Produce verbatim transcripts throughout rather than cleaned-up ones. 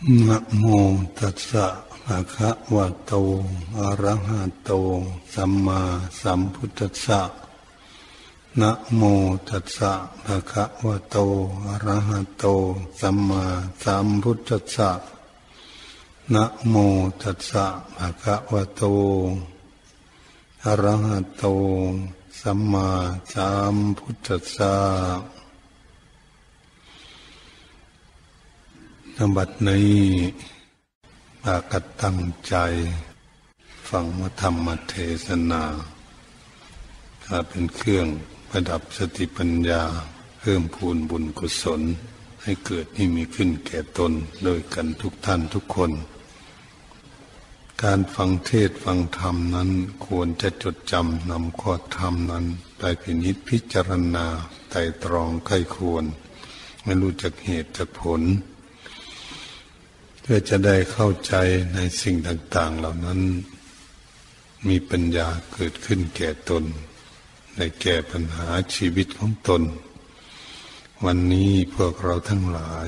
นะโมตัสสะภะคะวะโตอะระหะโตสัมมาสัมพุทธัสสะนะโมตัสสะภะคะวะโตอะระหะโตสัมมาสัมพุทธัสสะนะโมตัสสะภะคะวะโตอะระหะโตสัมมาสัมพุทธัสสะณ บัดนี้พากันตั้งใจฟังธรรมเทศนาถ้าเป็นเครื่องประดับสติปัญญาเพิ่มพูนบุญกุศลให้เกิดให้มีขึ้นแก่ตนโดยกันทุกท่านทุกคนการฟังเทศฟังธรรมนั้นควรจะจดจำนำข้อธรรมนั้นไปพินิจพิจารณาไตร่ตรองไข้ควรไม่รู้จักเหตุจักผลเพื่อจะได้เข้าใจในสิ่งต่างๆเหล่านั้นมีปัญญาเกิดขึ้นแก่ตนได้แก้ปัญหาชีวิตของตนวันนี้พวกเราทั้งหลาย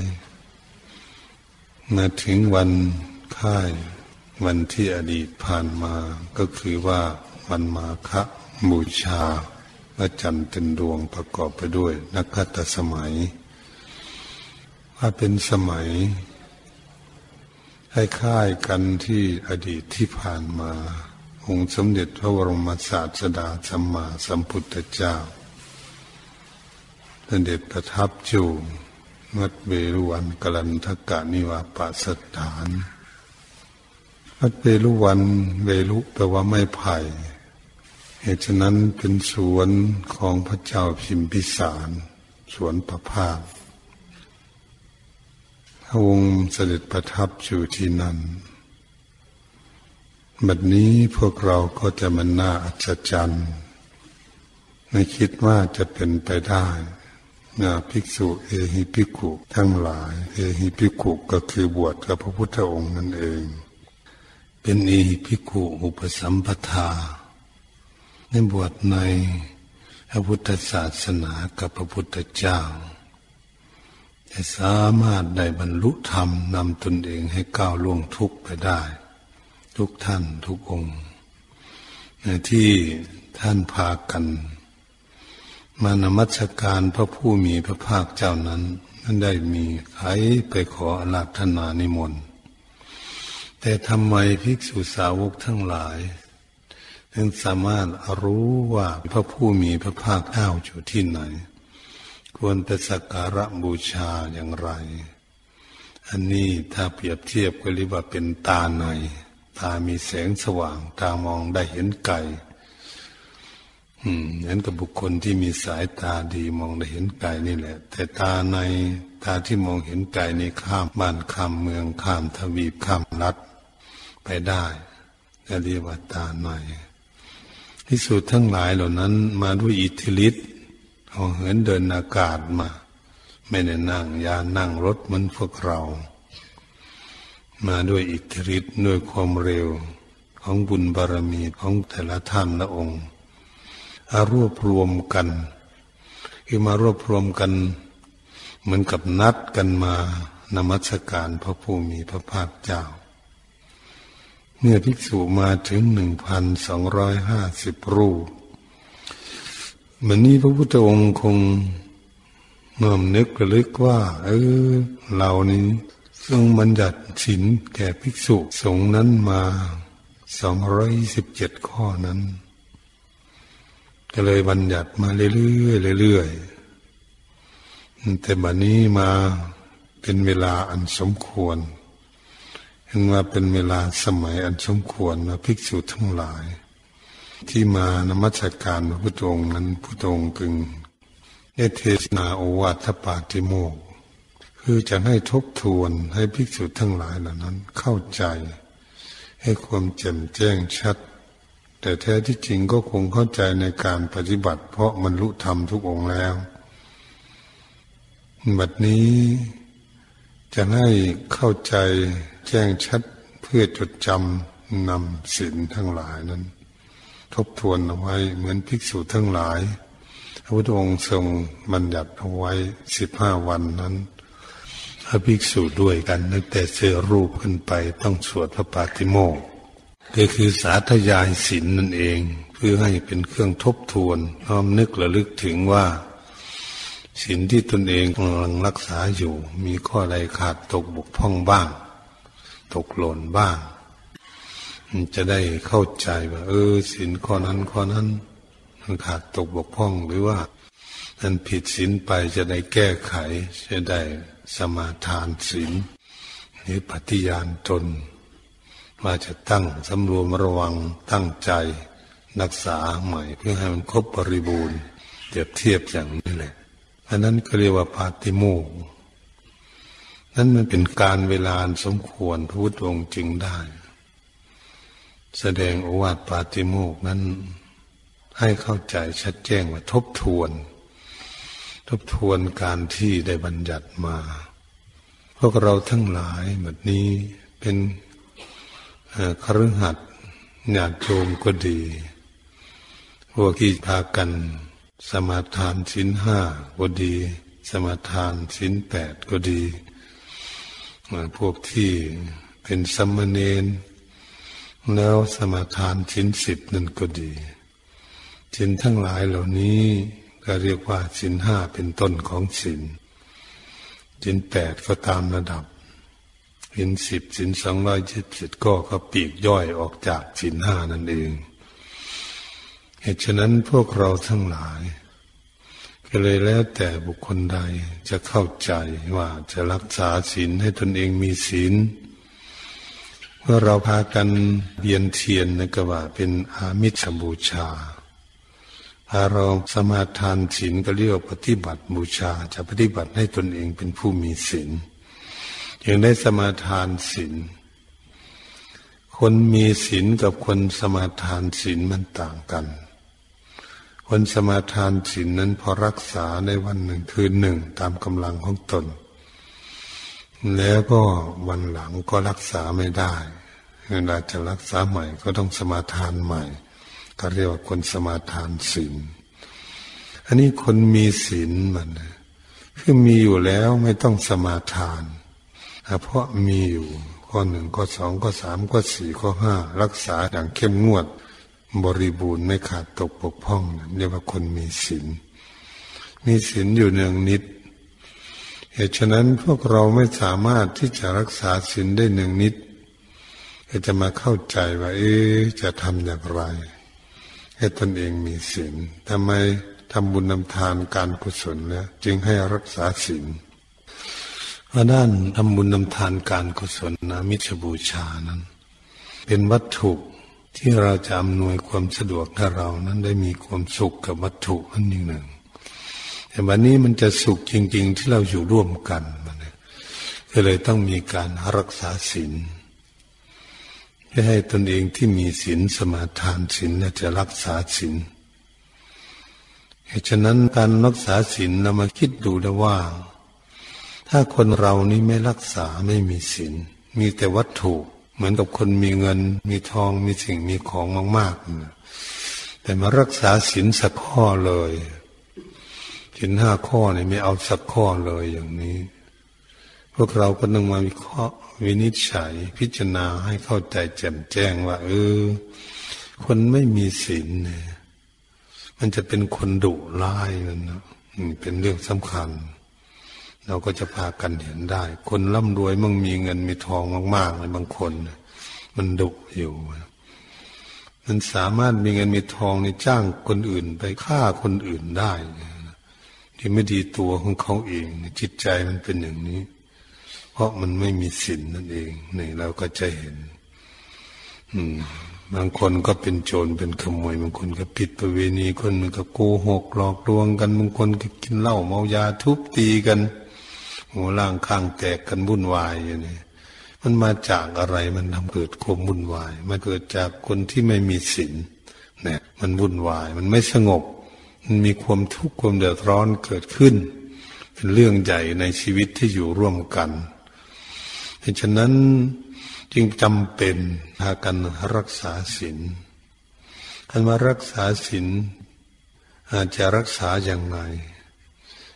มาถึงวันค่ายวันที่อดีตผ่านมาก็คือว่าวันมาฆบูชาพระจันทร์เต็มดวงประกอบไปด้วยนักขัตสมัยว่าเป็นสมัยคล้ายๆกันที่อดีตที่ผ่านมาองค์สมเด็จพระบรมศาสดาสัมมาสัมพุทธเจ้าเสด็จประทับอยู่วัดเวรุวันกลันทกะนิวาปสถานวัดเวรุวันเวรุแปลว่าไม้ไผ่เหตุฉะนั้นเป็นสวนของพระเจ้าพิมพิสารสวนประภาสองค์เสด็จประทับอยู่ที่นั่นบัดนี้พวกเราก็จะมันน่าอัศจรรย์ไม่คิดว่าจะเป็นไปได้นะภิกษุเอหิภิกขุทั้งหลายเอหิภิกขุก็คือบวชกับพระพุทธองค์นั่นเองเป็นเอหิภิกขุอุปสัมปทาได้บวชในพระพุทธศาสนากับพระพุทธเจ้าจะสามารถได้บรรลุธรรมนำตนเองให้ก้าวล่วงทุกข์ไปได้ทุกท่านทุกองค์ที่ท่านพากันมานมัสการพระผู้มีพระภาคเจ้านั้นนั้นได้มีใครไปขออาราธนานิมนต์แต่ทำไมภิกษุสาวกทั้งหลายถึงสามารถรู้ว่าพระผู้มีพระภาคเจ้าอยู่ที่ไหนควรไปสักการะบูชาอย่างไรอันนี้ถ้าเปรียบเทียบก็เรียกว่าเป็นตาในตามีแสงสว่างตามองได้เห็นไกลอืมเหมือนกับบุคคลที่มีสายตาดีมองได้เห็นไกลนี่แหละแต่ตาในตาที่มองเห็นไกลนี่ข้ามบ้านข้ามเมืองข้ามทวีปข้ามรัฐไปได้ก็เรียกว่าตาในภิกษุทั้งหลายเหล่านั้นมาด้วยอิทธิฤทธิ์เอาเหินเดินอากาศมาไม่ได้นั่งยานนั่งรถเหมือนพวกเรามาด้วยอิทธิฤทธิ์ด้วยความเร็วของบุญบารมีของแต่ละท่านละองค์อารวบรวมกันคือมารวบรวมกันเหมือนกับนัดกันมานมัสการพระผู้มีพระภาคเจ้าเมื่อภิกษุมาถึงหนึ่งพันสองร้อยห้าสิบรูปวันนี้พระพุทธองค์คงเมื่อนึกระลึกว่าเออเรานี้ทรงบัญญัติศีลแก่ภิกษุสงฆ์นั้นมาสองร้อยสิบเจ็ดข้อนั้นก็เลยบัญญัติมาเรื่อยๆเรื่อยๆแต่บัดนี้มาเป็นเวลาอันสมควรเห็นว่าเป็นเวลาสมัยอันสมควรนะภิกษุทั้งหลายที่มานมัสการพระพุทธองค์นั้นพระพุทธองค์จึงได้เทศนาโอวาทปาติโมกข์คือจะให้ทบทวนให้ภิกษุทั้งหลายเหล่านั้นเข้าใจให้ความแจ่มแจ้งชัดแต่แท้ที่จริงก็คงเข้าใจในการปฏิบัติเพราะบรรลุธรรมทุกองค์แล้วบัดนี้จะให้เข้าใจแจ้งชัดเพื่อจดจำนำศีลทั้งหลายนั้นทบทวนเอาไว้เหมือนภิกษุทั้งหลายพระพุทธองค์ทรงบัญญัติเอาไว้สิบห้าวันนั้นพระภิกษุด้วยกันตั้งแต่เสื้อรูปขึ้นไปต้องสวดพระปาติโมกข์ก็คือสาธยายศีลนั่นเองเพื่อให้เป็นเครื่องทบทวนน้อมนึกระลึกถึงว่าศีลที่ตนเองกำลังรักษาอยู่มีข้อใดขาดตกบกพร่องบ้างตกหล่นบ้างมันจะได้เข้าใจว่าเออศีลข้อนั้นข้อนั้นมันขาดตกบกพร่องหรือว่ามันผิดศีลไปจะได้แก้ไขจะได้สมาทานศีลหรือปฏิญาณตนว่าจะตั้งสำรวมระวังตั้งใจรักษาใหม่เพื่อให้มันครบบริบูรณ์เทียบเทียบอย่างนี้แหละอันนั้นก็เรียกว่าปาติโมกข์นั้นมันเป็นการเวลาสมควรพระพุทธองค์จึงได้แสดงโอวาทปาติโมกข์นั้นให้เข้าใจชัดแจ้งว่าทบทวนทบทวนการที่ได้บัญญัติมาพวกเราทั้งหลายแบบนี้เป็นคฤหัสถ์ญาติโยมก็ดีพวกที่พากันสมาทานศีลห้าก็ดีสมาทานศีลแปดก็ดีพวกที่เป็นสัมมเณรแล้วสมาทานศีลสิบนั่นก็ดีศีลทั้งหลายเหล่านี้ก็เรียกว่าศีลห้าเป็นต้นของศีลศีลแปดก็ตามระดับศีลสิบศีลสองร้อยยี่สิบเจ็ดก็ก็ปีกย่อยออกจากศีลห้านั่นเองเหตุฉะนั้นพวกเราทั้งหลายก็เลยแล้วแต่บุคคลใดจะเข้าใจว่าจะรักษาศีลให้ตนเองมีศีลเมื่อเราพากันเวียนเทียนนั่นก็ว่าเป็นอามิสบูชาพาเราสมาทานศีลก็เรียกว่าปฏิบัติบูชาจะปฏิบัติให้ตนเองเป็นผู้มีศีลอย่างได้สมาทานศีลคนมีศีลกับคนสมาทานศีลมันต่างกันคนสมาทานศีลนั้นพอรักษาในวันหนึ่งคืนหนึ่งตามกำลังของตนแล้วก็วันหลังก็รักษาไม่ได้เวลาจะรักษาใหม่ก็ต้องสมาทานใหม่ก็เรียกว่าคนสมาทานศีลอันนี้คนมีศีลมันคือมีอยู่แล้วไม่ต้องสมาทานเพราะมีอยู่ข้อหนึ่งข้อสองข้อสามข้อสี่ข้อห้ารักษาอย่างเข้มงวดบริบูรณ์ไม่ขาดตกบกพร่องเรียกว่าคนมีศีลมีศีลอยู่เนืองนิดเหตุฉะนั้นพวกเราไม่สามารถที่จะรักษาศีลได้เนืองนิดก็จะมาเข้าใจว่าเอ๊ะจะทำอย่างไรให้ตนเองมีศีลทำไมทำบุญทำทานการกุศลแล้วจึงให้รักษาศีลว่าด้านทำบุญทำทานการกุศลนะมิจบูชานั้นเป็นวัตถุที่เราจะอำนวยความสะดวกให้เรานั้นได้มีความสุขกับวัตถุอันหนึ่งแต่วันนี้มันจะสุขจริงๆที่เราอยู่ร่วมกันมันก็เลยต้องมีการรักษาศีลเพื่อให้ตนเองที่มีศีลสมาทานศีลและจะรักษาศีลเหตุฉะนั้นการรักษาศีลเรามาคิดดูแล้วว่าถ้าคนเรานี้ไม่รักษาไม่มีศีลมีแต่วัตถุเหมือนกับคนมีเงินมีทองมีสิ่งมีของมากๆแต่มารักษาศีลสักข้อเลยศีลห้าข้อนี่ไม่เอาสักข้อเลยอย่างนี้พวกเราก็ต้องมาวิเคราะห์วินิจฉัยพิจารณาให้เข้าใจแจ่มแจ้งว่าเออคนไม่มีศีลเนี่ยมันจะเป็นคนดุร้ายนั่นนะเป็นเรื่องสำคัญเราก็จะพากันเห็นได้คนร่ำรวยมั่งมีเงินมีทองมากๆเลยบางคนมันดุอยู่มันสามารถมีเงินมีทองในจ้างคนอื่นไปฆ่าคนอื่นได้ที่ไม่ดีตัวของเขาเองจิตใจมันเป็นอย่างนี้เพราะมันไม่มีศีลนั่นเองนี่เราก็จะเห็นอืมบางคนก็เป็นโจรเป็นขโมยบางคนก็ผิดประเวณีคนนึงก็โกหกหลอกลวงกันบางคนก็กินเหล้าเมายาทุบตีกันหัวล่างข้างแตกกันวุ่นวายอย่างนี้มันมาจากอะไรมันทำเกิดความวุ่นวายมันเกิดจากคนที่ไม่มีศีลเนี่ยมันวุ่นวายมันไม่สงบมันมีความทุกข์ความเดือดร้อนเกิดขึ้นเป็นเรื่องใหญ่ในชีวิตที่อยู่ร่วมกันเพราะฉะนั้นจึงจำเป็นพากันรักษาศีลการมารักษาศีลอาจจะรักษาอย่างไร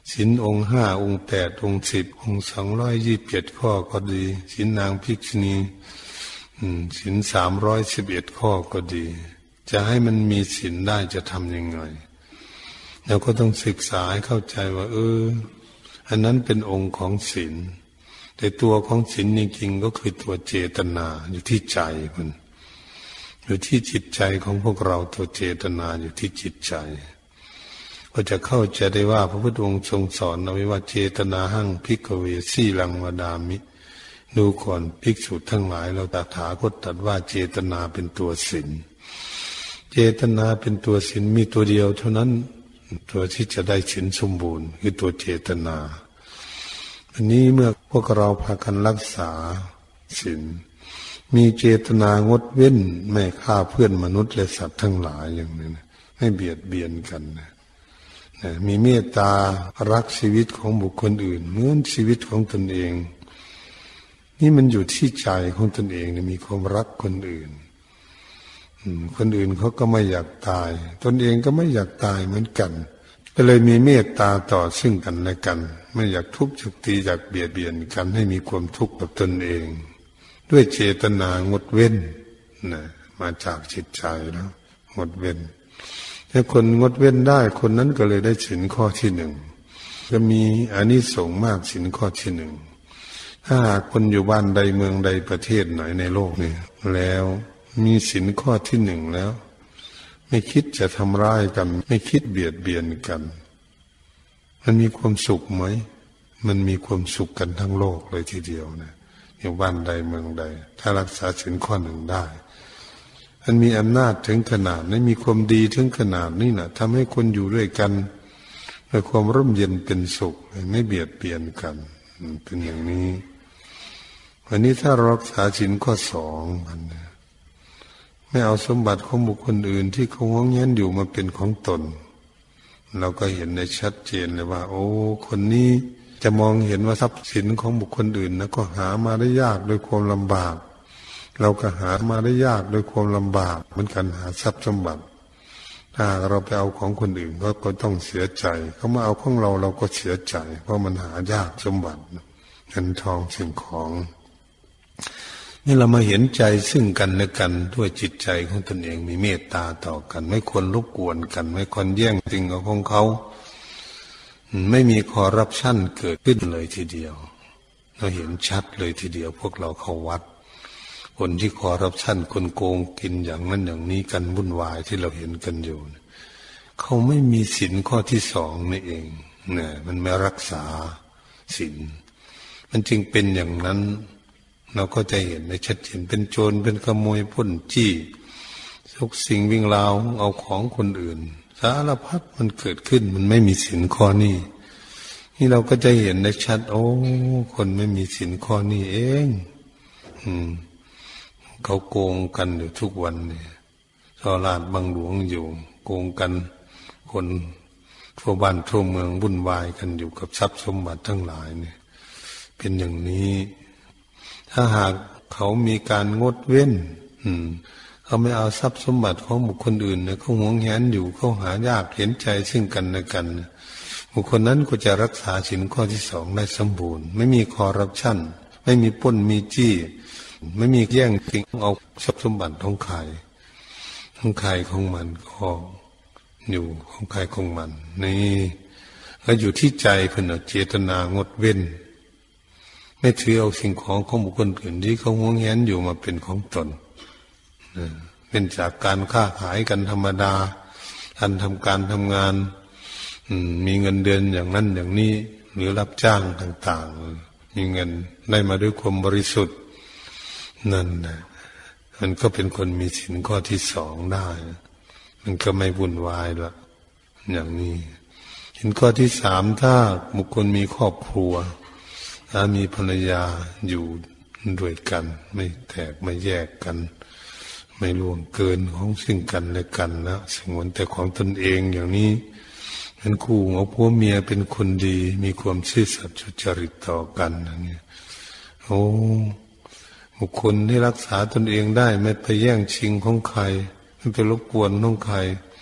ศีลองค์ห้าองค์แปดองค์สิบองค์สองร้อยยี่สิบเจ็ดข้อก็ดีศีลนางภิกษุณีศีลสามร้อยสิบเอ็ดข้อก็ดีจะให้มันมีศีลได้จะทำยังไงเราก็ต้องศึกษาให้เข้าใจว่าเอออันนั้นเป็นองค์ของศีลแต่ตัวของศีลจริงๆก็คือตัวเจตนาอยู่ที่ใจมันอยู่ที่จิตใจของพวกเราตัวเจตนาอยู่ที่จิตใจก็จะเข้าใจได้ว่าพระพุทธองค์ทรงสอนเอาไว้ว่าเจตนาหั่งภิกขเวสีลังวดามิดูก่อนภิกษุทั้งหลายเราตถาคตตรัสว่าเจตนาเป็นตัวศีลเจตนาเป็นตัวศีลมีตัวเดียวเท่านั้นตัวที่จะได้ศีลสมบูรณ์คือตัวเจตนาอันนี้เมื่อพวกเราพากันรักษาศีลมีเจตนางดเว้นไม่ฆ่าเพื่อนมนุษย์และสัตว์ทั้งหลายอย่างนี้นะไม่เบียดเบียนกันนะมีเมตตารักชีวิตของบุคคลอื่นเหมือนชีวิตของตนเองนี่มันอยู่ที่ใจของตนเองนะมีความรักคนอื่นคนอื่นเขาก็ไม่อยากตายตนเองก็ไม่อยากตายเหมือนกันก็เลยมีเมตตาต่อซึ่งกันและกันไม่อยากทุบอยากตีอยากเบียดเบียนกันให้มีความทุกข์กับตนเองด้วยเจตนางดเว้นนะมาจากจิตใจแล้วงดเว้นถ้าคนงดเว้นได้คนนั้นก็เลยได้ศีลข้อที่หนึ่งก็มีอานิสงส์มากศีลข้อที่หนึ่งถ้าหากคนอยู่บ้านใดเมืองใดประเทศไหนในโลกนี้แล้วมีศีลข้อที่หนึ่งแล้วไม่คิดจะทำร้ายกันไม่คิดเบียดเบียนกันมันมีความสุขไหมมันมีความสุขกันทั้งโลกเลยทีเดียวนะอยู่บ้านใดเมืองใดถ้ารักษาศีลข้อหนึ่งได้มันมีอำนาจถึงขนาดนี้มีความดีถึงขนาดนี้นะทำให้คนอยู่ด้วยกันด้วยความร่มเย็นเป็นสุขไม่เบียดเบียนกันเป็นอย่างนี้วันนี้ถ้ารักษาศีลข้อสองมันไม่เอาสมบัติของบุคคลอื่นที่เขาหวงแย่งอยู่มาเป็นของตนเราก็เห็นได้ชัดเจนเลยว่าโอ้คนนี้จะมองเห็นว่าทรัพย์สินของบุคคลอื่นนะก็หามาได้ยากโดยความลำบากเราก็หามาได้ยากโดยความลำบากเหมือนกันหาทรัพย์สมบัติถ้าเราไปเอาของคนอื่นก็ก็ต้องเสียใจเขามาเอาของเราเราก็เสียใจเพราะมันหายากสมบัติเงินทองสิ่งของนี่เรามาเห็นใจซึ่งกันและกันด้วยจิตใจของตนเองมีเมตตาต่อกันไม่ควรรบกวนกันไม่ควรแย่งสิ่งของเขาไม่มีคอร์รัปชันเกิดขึ้นเลยทีเดียวเราเห็นชัดเลยทีเดียวพวกเราเข้าวัดคนที่คอร์รัปชันคนโกงกินอย่างนั้นอย่างนี้กันวุ่นวายที่เราเห็นกันอยู่เขาไม่มีศีลข้อที่สองนี่เองเนี่ยมันไม่รักษาศีลมันจึงเป็นอย่างนั้นเราก็จะเห็นในชัดเจนเป็นโจรเป็นขโมยปล้นจี้ทุกสิ่งวิ่งราวเอาของคนอื่นสารพัดมันเกิดขึ้นมันไม่มีศีลข้อนี้นี่เราก็จะเห็นได้ชัดโอ้คนไม่มีศีลข้อนี้เองอืมเขาโกงกันอยู่ทุกวันเนี่ยชอลาดบางหลวงอยู่โกงกันคนทั่วบ้านทั่วเมืองวุ่นวายกันอยู่กับทรัพย์สมบัติทั้งหลายเนี่ยเป็นอย่างนี้ถ้าหากเขามีการงดเว้นอืมเขาไม่เอาทรัพย์สมบัติของบุคคลอื่นเนี่ยเขาหวงแหนอยู่เขาหายากเห็นใจซึ่งกันและกันบุคคลนั้นก็จะรักษาศีลข้อที่สองได้สมบูรณ์ไม่มีคอร์รัปชันไม่มีปล้นมีจี้ไม่มีแย่งชิงเอาทรัพย์สมบัติของใครของใครของมันก็อยู่ของใครของมันนี่แล้วอยู่ที่ใจเพิ่นเจตนางดเว้นไม่ถือเอาสิ่งของของบุคคลอื่นที่เขาหวงแหนอยู่มาเป็นของตนเป็นจากการค้าขายกันธรรมดาการทำการทำงานมีเงินเดือนอย่างนั้นอย่างนี้หรือรับจ้างต่างๆมีเงินได้มาด้วยความบริสุทธิ์นั่นนะมันก็เป็นคนมีศีลข้อที่สองได้มันก็ไม่วุ่นวายละอย่างนี้ศีลข้อที่สามถ้าบุคคลมีครอบครัวสามีภรรยาอยู่ด้วยกันไม่แตกไม่แยกกันไม่ล่วงเกินของซึ่งกันและกันนะสงวนแต่ของตนเองอย่างนี้เป็นคู่ของผัวเมียเป็นคนดีมีความซื่อสัตย์สุจริตต่อกันอย่างนี้โอ้บุคคลที่รักษาตนเองได้ไม่ไปแย่งชิงของใครไม่ไปรบกวนของใคร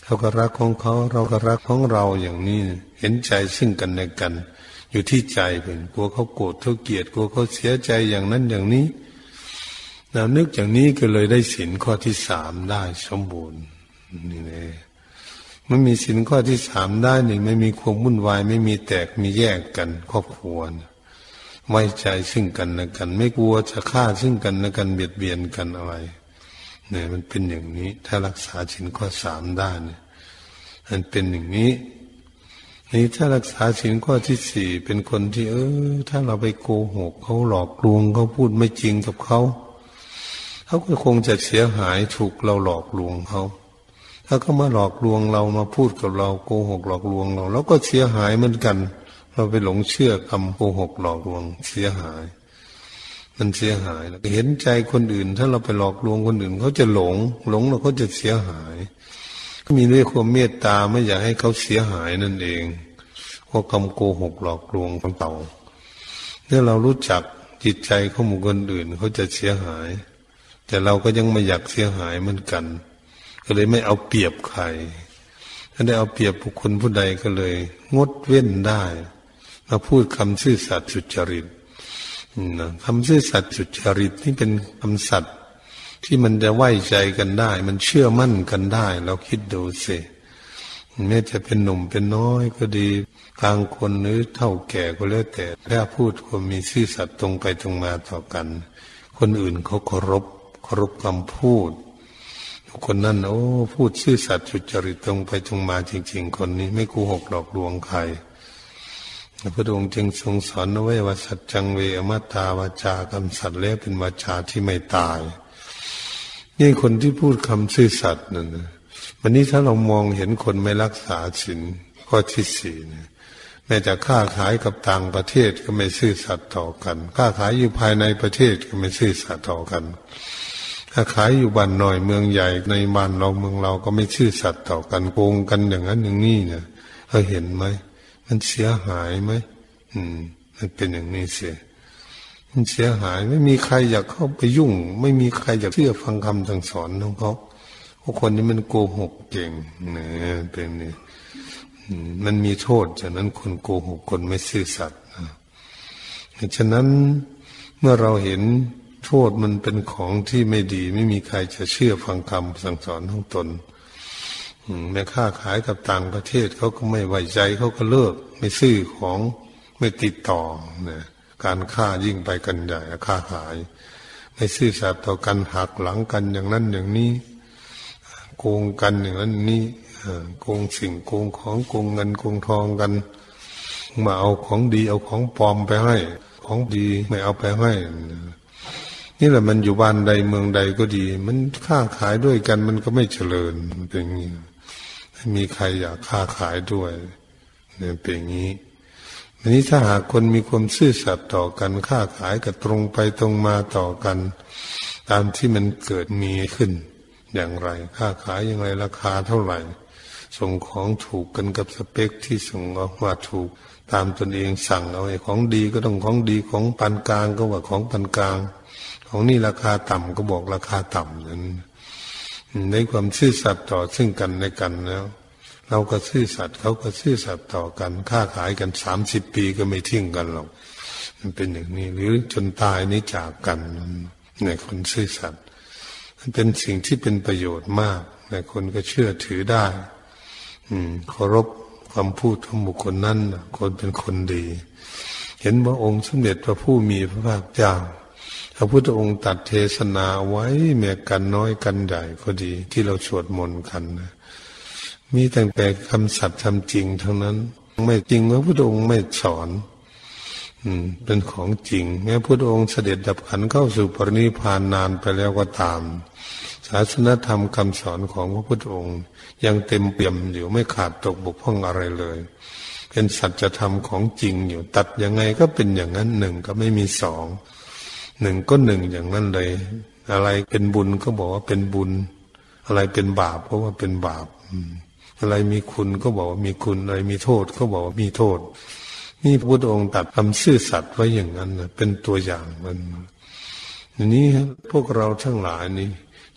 เขาก็รักของเขาเราก็รักของเราอย่างนี้เห็นใจซึ่งกันและกันอยู่ที่ใจเป็นกลัวเขาโกรธเขาเกลียดกลัวเขาเสียใจอย่างนั้นอย่างนี้เรานึกอย่างนี้ก็เลยได้ศีลข้อที่สามได้สมบูรณ์นี่แหละมันมีศีลข้อที่สามได้หนึ่งไม่มีความวุ่นวายไม่มีแตกมีแยกกันครอบครัวไว้ใจซึ่งกันและกันไม่กลัวจะฆ่าซึ่งกันและกันเบียดเบียนกันอะไรเนี่ยมันเป็นอย่างนี้ถ้ารักษาศีลข้อสามได้เนี่ยมันเป็นอย่างนี้นี่ถ้ารักษาศีลข้อที่สี่เป็นคนที่เออถ้าเราไปโกหกเขาหลอกลวงเขาพูดไม่จริงกับเขาเขาก็คงจะเสียหายถูกเราหลอกลวงเขาถ้าเขามาหลอกลวงเรามาพูดกับเราโกหกหลอกลวงเราเราก็เสียหายเหมือนกันเราไปหลงเชื่อคำโกหกหลอกลวงเสียหายมันเสียหายแล้วเห็นใจคนอื่นถ้าเราไปหลอกลวงคนอื่นเขาจะหลงหลงแล้วเขาจะเสียหายก็มีด้วยความเมตตาไม่อยากให้เขาเสียหายนั่นเองเพราะคำโกหกหลอกลวงของเราเนี่ยเรารู้จักจิตใจของบุคคลอื่นเขาจะเสียหายแต่เราก็ยังไม่อยากเสียหายเหมือนกันก็เลยไม่เอาเปรียบใครถ้าได้เอาเปรียบบุคคลผู้ใดก็เลยงดเว้นได้มาพูดคำซื่อสัตย์สุจริตนะคำซื่อสัตย์สุจริตนี่เป็นคำสัตย์ที่มันจะไว้ใจกันได้มันเชื่อมั่นกันได้เราคิดดูสิแม้จะเป็นหนุ่มเป็นน้อยก็ดีกลางคนหรือเฒ่าแก่ก็แล้วแต่ถ้าพูดคนมีซื่อสัตย์ตรงไปตรงมาต่อกันคนอื่นเขาเคารพเคารพคำพูดคนนั้นโอ้พูดซื่อสัตย์สุจริตตรงไปตรงมาจริงๆคนนี้ไม่โกหกหลอกลวงใครพระองค์จึงทรงสอนเอาไว้ว่าสัจจังเวอมัตตาวาจาคำสัตย์แล้วเป็นวาจาที่ไม่ตายนี่คนที่พูดคำซื่อสัตย์นั่นนะวันนี้ถ้าเรามองเห็นคนไม่รักษาศีลข้อที่สี่เนี่ยแม้จะค้าขายกับต่างประเทศก็ไม่ซื่อสัตย์ต่อกันค้าขายอยู่ภายในประเทศก็ไม่ซื่อสัตย์ต่อกันถ้าขายอยู่บ้านหน่อยเมืองใหญ่ในบ้านเราเมืองเราก็ไม่ซื่อสัตย์ต่อกันโกงกันอย่างนั้นอย่างนี้เนี่ยเราเห็นไหมมันเสียหายไหมอืมมันเป็นอย่างนี้เสียมันเสียหายไม่มีใครอยากเข้าไปยุ่งไม่มีใครอยากเชื่อฟังคำสั่งสอนของเขาเพราะคนนี้มันโกหกเก่งเนี่ยเป็นนี่มันมีโทษฉะนั้นคนโกหกคนไม่ซื่อสัตย์ฉะนั้นเมื่อเราเห็นโทษมันเป็นของที่ไม่ดีไม่มีใครจะเชื่อฟังคำสั่งสอนของตนแม่ค้าขายกับต่างประเทศเขาก็ไม่ไว้ใจเขาก็เลิกไม่ซื้อของไม่ติดต่อเนี่ยการค้ายิ่งไปกันใหญ่ค้าขายไม่ซื่อสัตย์ต่อกันหักหลังกันอย่างนั้นอย่างนี้โกงกันอย่างนั้นนี้โกงสิ่งโกงของโกงเงินโกงทองกันมาเอาของดีเอาของปลอมไปให้ของดีไม่เอาไปให้นี่แหละมันอยู่บ้านใดเมืองใดก็ดีมันค้าขายด้วยกันมันก็ไม่เจริญเป็นอย่างนี้ไม่มีใครอยากค้าขายด้วยเนี่ยเป็นอย่างนี้วันนี้ถ้าหากคนมีความซื่อสัตย์ต่อกันค้าขายก็ตรงไปตรงมาต่อกันตามที่มันเกิดมีขึ้นอย่างไรค้าขายอย่างไรราคาเท่าไหร่ส่งของถูกกันกับสเปคที่ส่งออกมาถูกตามตนเองสั่งเอาไว้ของดีก็ต้องของดีของปานกลางก็ว่าของปานกลางของนี่ราคาต่ำก็บอกราคาต่ำนั้นในความซื่อสัตย์ต่อซึ่งกันและกันแล้วเราก็ซื่อสัตย์เขาก็ซื่อสัตย์ต่อกันค้าขายกันสามสิบปีก็ไม่ทิ้งกันหรอกมันเป็นอย่างนี้หรือจนตายนี้จากกันในคนซื่อสัตย์มันเป็นสิ่งที่เป็นประโยชน์มากแต่คนก็เชื่อถือได้อืมเคารพคำพูดของบุคคลนั้นคนเป็นคนดีเห็นว่าองค์สมเด็จพระผู้มีพระภาคเจ้าพระพุทธองค์ตรัสเทศนาไว้แม้กันน้อยกันใหญ่ก็ดีที่เราสวดมนต์กันนะมีตั้งแต่คำสัตย์คำจริงทั้งนั้นไม่จริงพระพุทธองค์ไม่สอนอืมเป็นของจริงแม้พระพุทธองค์เสด็จดับขันธ์เข้าสู่ปรินิพพานนานไปแล้วก็ตามศาสนธรรมคำสอนของพระพุทธองค์ยังเต็มเปี่ยมอยู่ไม่ขาดตกบกพร่องอะไรเลยเป็นสัจธรรมของจริงอยู่ตัดยังไงก็เป็นอย่างนั้นหนึ่งก็ไม่มีสองหนึ่งก็หนึ่งอย่างนั้นเลยอะไรเป็นบุญก็บอกว่าเป็นบุญอะไรเป็นบาปก็ว่าเป็นบาปอะไรมีคุณก็บอกว่ามีคุณอะไรมีโทษก็บอกว่ามีโทษนี่พระพุทธองค์ตัดคำซื่อสัตย์ไว้อย่างนั้นนะเป็นตัวอย่างมันทีนี้พวกเราทั้งหลายนี่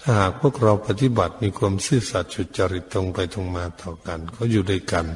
ถ้าหากพวกเราปฏิบัติมีความซื่อสัตย์สุจริตตรงไปตรงมาต่อกันก็อยู่ด้วยกัน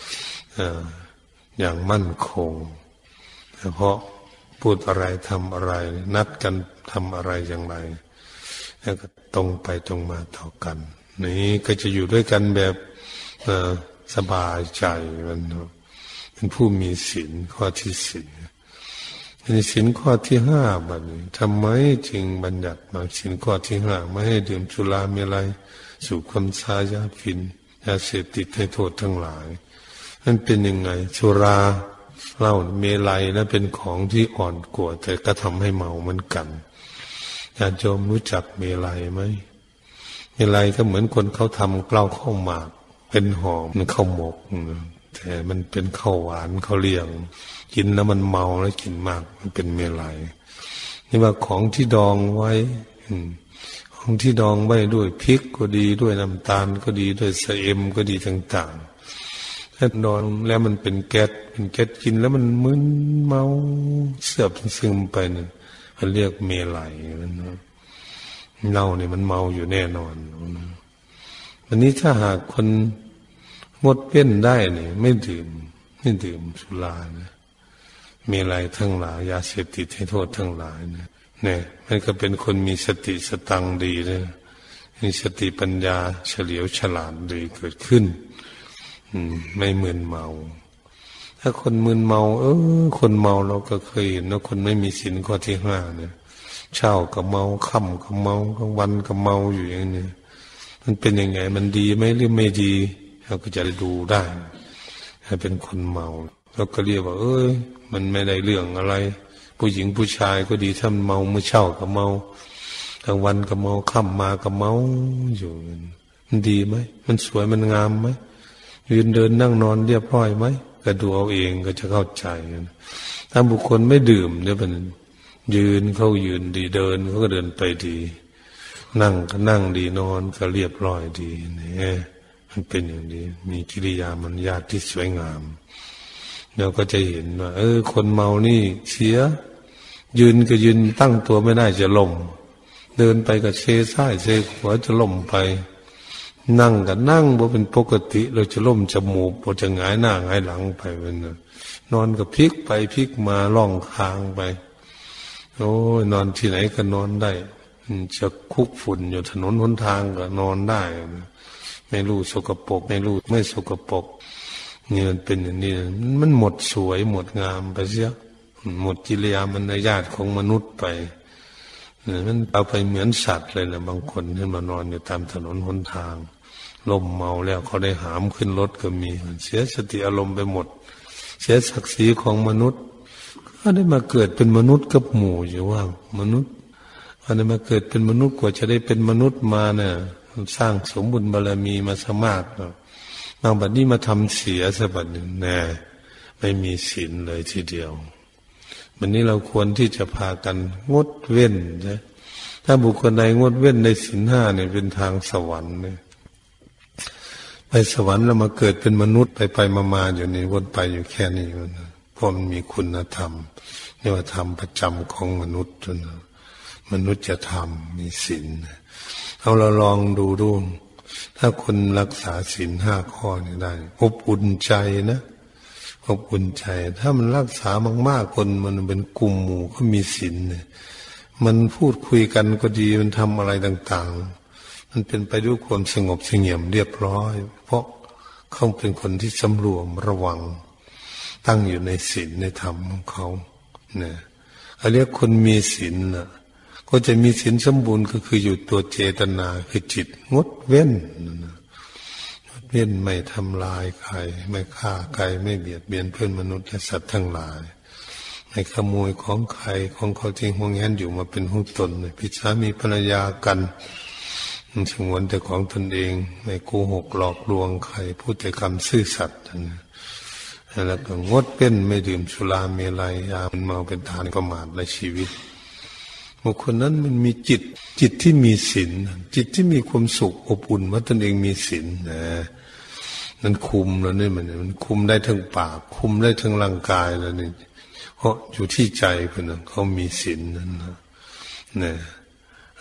อย่างมั่นคงเพราะพูดอะไรทำอะไรนัดกันทำอะไรอย่างไรแล้วก็ตรงไปตรงมาต่อกันนี่ก็จะอยู่ด้วยกันแบบสบายใจมันเป็นผู้มีศีลข้อที่สี่ในศีลข้อที่ห้าบัดนี้ทำไมจึงบัญญัติมาศีลข้อที่ห้าไม่ให้ดื่มสุราเมลัยสูบคำสายาฝิ่นยาเสพติดให้โทษทั้งหลายนั่นเป็นยังไงสุราเหล้าเมลัยนั้นเป็นของที่อ่อนกว่าแต่ก็ทำให้เมาเหมือนกันญาติโยมรู้จักเมลัยไหมเมลัยก็เหมือนคนเขาทำเกล้าข้าวหมากเป็นหอมมันข้าวหมกแต่มันเป็นข้าวหวานข้าวเลี่ยงกินแล้วมันเมาแล้วกินมากมันเป็นเมลัยนี่ว่าของที่ดองไว้ของที่ดองไว้ด้วยพริกก็ดีด้วยน้ำตาลก็ดีด้วยเสเอ็มก็ดีต่างๆถ้าดองแล้วมันเป็นแก๊สเป็นแก๊สกินแล้วมันมึนเมาเสื่อมซึมไปเนี่ยมันเรียกเมลัยนะเหล้าเนี่ยมันเมาอยู่แน่นอนวันนี้ถ้าหากคนงดเว้นได้เนี่ยไม่ดื่มไม่ดื่มสุรานะเมลัยทั้งหลายยาเสพติดให้โทษทั้งหลายนะเนี่ยมันก็เป็นคนมีสติสตังดีนะมีสติปัญญาเฉลียวฉลาดดีเกิดขึ้นไม่มึนเมาถ้าคนมึนเมาเออคนเมาเราก็เคยเห็นนะคนไม่มีศีลข้อที่ห้าเนี่ยเช้าก็เมาค่ำก็เมากลางวันก็เมาอยู่อย่างนี้มันเป็นยังไงมันดีไหมหรือไม่ดีเราก็จะดูได้ถ้าเป็นคนเมาเราก็เรียกว่าเอ้ยมันไม่ได้เรื่องอะไรผู้หญิงผู้ชายก็ดีถ้ามันเมาเมื่อเช้าก็เมากลางวันก็เมาค่ำมาก็เมาอยู่มันดีไหมมันสวยมันงามไหมยืนเดินนั่งนอนเรียบร้อยไหมก็ดูเอาเองก็จะเข้าใจถ้าบุคคลไม่ดื่มเนี่ยมันยืนเขายืนดีเดินเขาก็เดินไปดีนั่งก็นั่งดีนอนก็เรียบร้อยดีเนี่ยมันเป็นอย่างนี้มีกิริยามารยาทที่สวยงามเราก็จะเห็นว่าเออคนเมานี่เสียยืนก็ยืนตั้งตัวไม่ได้จะล้มเดินไปก็เซซ้ายเซขวาจะล้มไปนั่งก็นั่งบ่เป็นปกติเราจะล้มจมูกบ่จะหงายหน้าหงายหลังไปเป็นนอนก็พลิกไปพลิกมาล่องคางไปโอ้ยนอนที่ไหนก็นอนได้จะคุกฝุ่นอยู่ถนนหนทางก็นอนได้ไม่รู้สกปรกไม่รู้ไม่สกปรกนี่มันเป็นอย่างนี้มันหมดสวยหมดงามไปเสียหมดกิริยามารยาทของมนุษย์ไปมันเอาไปเหมือนสัตว์เลยนะบางคนที่มานอนอยู่ตามถนนหนทางล้มเมาแล้วเขาได้หามขึ้นรถก็มีเสียสติอารมณ์ไปหมดเสียศักดิ์ศรีของมนุษย์ก็ได้มาเกิดเป็นมนุษย์กับหมู่อยู่ว่ามนุษย์อันนี้มาเกิดเป็นมนุษย์กว่าจะได้เป็นมนุษย์มาเนี่ยสร้างสมบุญบารมีมาสมากเนาะบางบัดนี้มาทำเสียสะบัดหนึ่งแน่ไม่มีศีลเลยทีเดียววันนี้เราควรที่จะพากันงดเว้นใช่ถ้าบุคคลใดงดเว้นในศีลห้าเนี่ยเป็นทางสวรรค์เนี่ยไปสวรรค์แล้วมาเกิดเป็นมนุษย์ไปไปมาๆอยู่ในวนไปอยู่แค่นี้นะเพราะมันมีคุณธรรมเรียกว่าธรรมประจำของมนุษย์นะมนุษย์จะทำมีศีลเอาเราลองดูดูถ้าคนรักษาศีลห้าข้อนี้ได้อบอุ่นใจนะอบอุ่นใจถ้ามันรักษามากๆคนมันเป็นกลุ่มหมู่ก็มีศีลเนี่ยมันพูดคุยกันก็ดีมันทำอะไรต่างๆมันเป็นไปด้วยความสงบเสงี่ยมเรียบร้อยเพราะเขาเป็นคนที่สำรวมระวังตั้งอยู่ในศีลในธรรมของเขาเนี่ยเขาเรียกคนมีศีลน่ะก็จะมีศีลสมบูรณ์ก็คืออยู่ตัวเจตนาคือจิตงดเว้นงดเว้นไม่ทำลายใครไม่ฆ่าใครไม่เบียดเบียนเพื่อนมนุษย์และสัตว์ทั้งหลายไม่ขโมยของใครของเขาจริงห่วงแหนอยู่มาเป็นของตนพิสามีภรรยากันสงวนแต่ของตนเองไม่โกหกหลอกลวงใครพูดแต่คำซื่อสัตย์แล้วก็งดเว้นไม่ดื่มสุราเมลัยยามันเมาเป็นทานประมาทในชีวิตบุคคลนั้นมันมีจิตจิตที่มีศีลจิตที่มีความสุขอบอุ่นว่าตนเองมีศีลนะนั้นคุมแล้วนี่มันมันคุมได้ทั้งปากคุมได้ทั้งร่างกายแล้วนี่เพราะอยู่ที่ใจคนนั้นเขามีศีลนั้นนะเนี่ย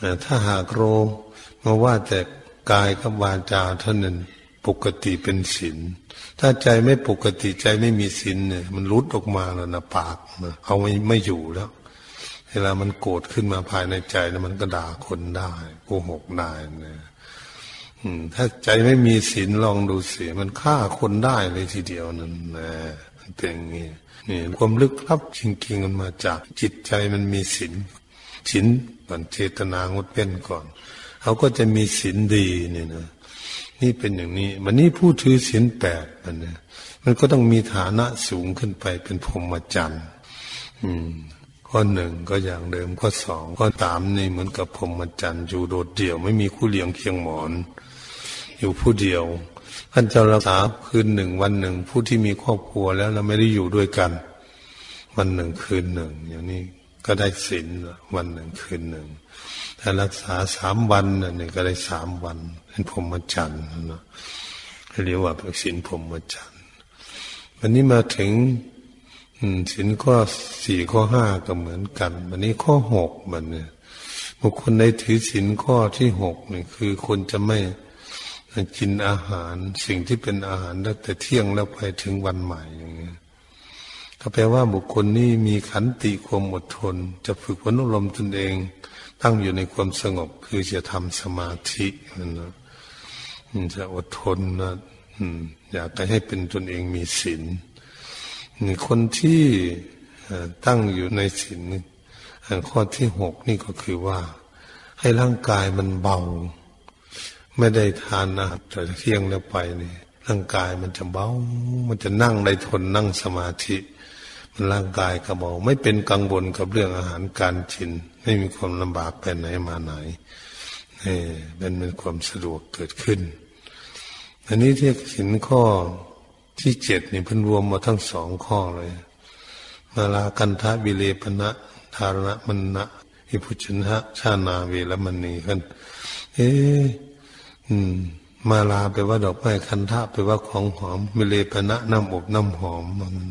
ถ้าหากโรมาว่าแต่กายกับวาจาเท่านั้นปกติเป็นศีลถ้าใจไม่ปกติใจไม่มีศีลเนี่ยมันรุดออกมาแล้วนะปากนะเอาไม่ไม่อยู่แล้วเวลามันโกรธขึ้นมาภายในใจนะมันก็ด่าคนได้โกหกได้นะถ้าใจไม่มีศีลลองดูสิมันฆ่าคนได้เลยทีเดียวนั่นนะมันเป็นอย่างนี้นี่ความลึกลับจริงๆมันมาจากจิตใจมันมีศีลศีลก่อนเจตนางดเว้นก่อนเขาก็จะมีศีลดีนี่นะนี่เป็นอย่างนี้วันนี้ผู้ถือศีลแปดมันเนี่ยมันก็ต้องมีฐานะสูงขึ้นไปเป็นพรหมจรรย์อืมข้อหนึ่งก็อย่างเดิมข้อสองข้อสามนี่เหมือนกับพรหมจรรย์อยู่โดดเดี่ยวไม่มีคู่เลี้ยงเคียงหมอนอยู่ผู้เดียวท่านเจ้ารักษาคืนหนึ่งวันหนึ่งผู้ที่มีครอบครัวแล้วเราไม่ได้อยู่ด้วยกันวันหนึ่งคืนหนึ่งอย่างนี้ก็ได้ศีลวันหนึ่งคืนหนึ่งถ้ารักษาสามวันนี่ก็ได้สามวันเป็นพรหมจรรย์นะเรียกว่าเป็นศีลพรหมจรรย์วันนี้มาถึงศีลข้อสี่ข้อห้าก็เหมือนกันวันนี้ข้อหกมันเนี่ยบุคคลในถือศีลข้อที่หกนี่คือคนจะไม่กินอาหารสิ่งที่เป็นอาหารตั้งแต่เที่ยงแล้วไปถึงวันใหม่อย่างเงี้ยก็แปลว่าบุคคลนี้มีขันติความอดทนจะฝึกฝนอบรมตนเองตั้งอยู่ในความสงบคือจะทำสมาธินะจะอดทนนะอยากให้เป็นตนเองมีศีลคนที่ตั้งอยู่ในศีลข้อที่หกนี่ก็คือว่าให้ร่างกายมันเบาไม่ได้ทานอาหารแต่เที่ยงแล้วไปนี่ร่างกายมันจะเบามันจะนั่งได้ทนนั่งสมาธิมันร่างกายก็เบาไม่เป็นกังวลกับเรื่องอาหารการกินไม่มีความลำบากไปไหนมาไหนนี่เป็นเป็นความสะดวกเกิดขึ้นอันนี้ที่ศีลข้อที่เจ็ดนี่เพิ่นรวมมาทั้งสองข้อเลยมาลากันทะวิเลปนะธารณมนะอิพุชนะชานาเวรมณีกันเอ๊ะมาลาแปลว่าดอกไม้คันทะแปลว่าของหอมวิเลปนะน้ำอบน้ำหอม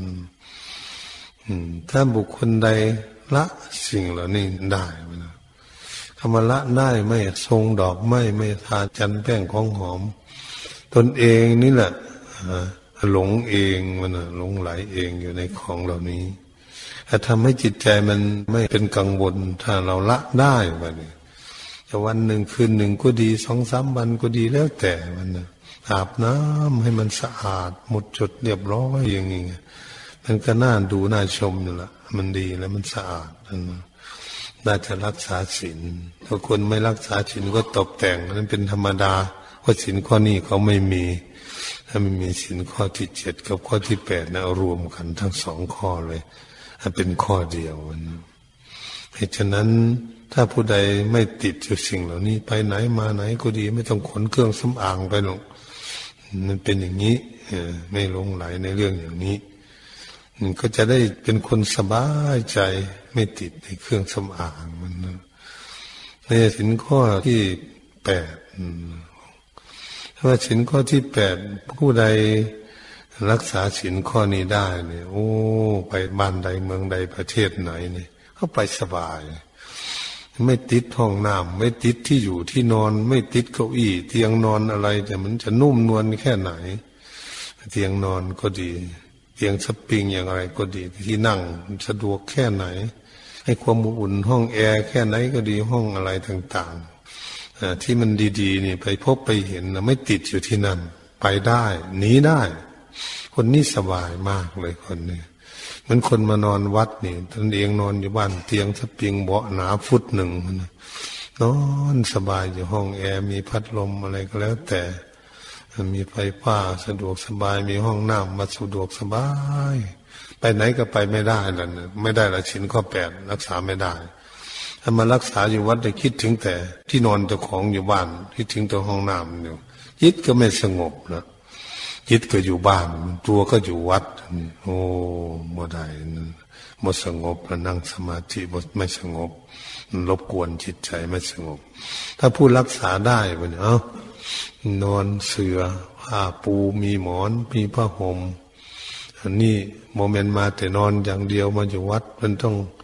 ถ้าบุคคลใดละสิ่งเหล่านี้ได้นะคำว่าละได้ไม่ทรงดอกไม้ไม่ทาจันแป้งของหอมตนเองนี่แหละหลงเองมันหลงไหลเองอยู่ในของเหล่านี้ถ้าทำให้จิตใจมันไม่เป็นกังวลถ้าเราละได้ไปเนี่ยจะวันหนึ่งคืนหนึ่งก็ดีสองสามวันก็ดีแล้วแต่มันนะอาบน้ำให้มันสะอาดหมดจดเรียบร้อยอย่างนี้มันก็น่าดูน่าชมนี่แหละมันดีแล้วมันสะอาดนะน่าจะรักษาศีลถ้าคนไม่รักษาศีลก็ตกแต่งนั้นเป็นธรรมดาเพราะศีลข้อนี้เขาไม่มีถ้าไม่มีศีลข้อที่เจ็ดกับข้อที่แปดนะเอารวมกันทั้งสองข้อเลยเป็นข้อเดียวนะเพราะฉะนั้นถ้าผู้ใดไม่ติดอยู่สิ่งเหล่านี้ไปไหนมาไหนก็ดีไม่ต้องขนเครื่องสำอางไปหรอกมันเป็นอย่างนี้ไม่หลงไหลในเรื่องอย่างนี้ก็จะได้เป็นคนสบายใจไม่ติดในเครื่องสำอางมันนะในศีลข้อที่แปดว่าศีลข้อที่แปดผู้ใดรักษาศีลข้อนี้ได้เนี่ยโอ้ไปบ้านใดเมืองใดประเทศไหนเนี่ยเขาไปสบายไม่ติดห้องน้ำไม่ติดที่อยู่ที่นอนไม่ติดเก้าอี้เตียงนอนอะไรแต่มันจะนุ่มนวลแค่ไหนเตียงนอนก็ดีเตียงสปริงอย่างไรก็ดีที่นั่งสะดวกแค่ไหนให้ความอุ่นห้องแอร์แค่ไหนก็ดีห้องอะไรต่างๆที่มันดีๆนี่ไปพบไปเห็นนะไม่ติดอยู่ที่นั่นไปได้หนีได้คนนี้สบายมากเลยคนนี้เหมือนคนมานอนวัดนี่ตนเองนอนอยู่บ้านเตียงสปริงเบาะหนาฟุตหนึ่งนอนสบายอยู่ห้องแอร์มีพัดลมอะไรก็แล้วแต่มีไฟฟ้าสะดวกสบายมีห้องน้ำมาสะดวกสบายไปไหนก็ไปไม่ได้แล้วนะไม่ได้ละศีลข้อแปดรักษาไม่ได้ถ้ามารักษาอยู่วัดจะคิดถึงแต่ที่นอนเจ้าของอยู่บ้านคิดถึงแต่ห้องน้ำอยู่จิตก็ไม่สงบนะจิตก็อยู่บ้านตัวก็อยู่วัดโอ้บ่ได้บ่สงบแล้วนั่งสมาธิบ่ไม่สงบรบกวนจิตใจไม่สงบถ้าผู้รักษาได้บ่เนี่ยเอ้านอนเสื่อผ้าปูมีหมอนมีผ้าห่มอันนี้โมเมนต์มาแต่นอนอย่างเดียวมาอยู่วัดมันต้อง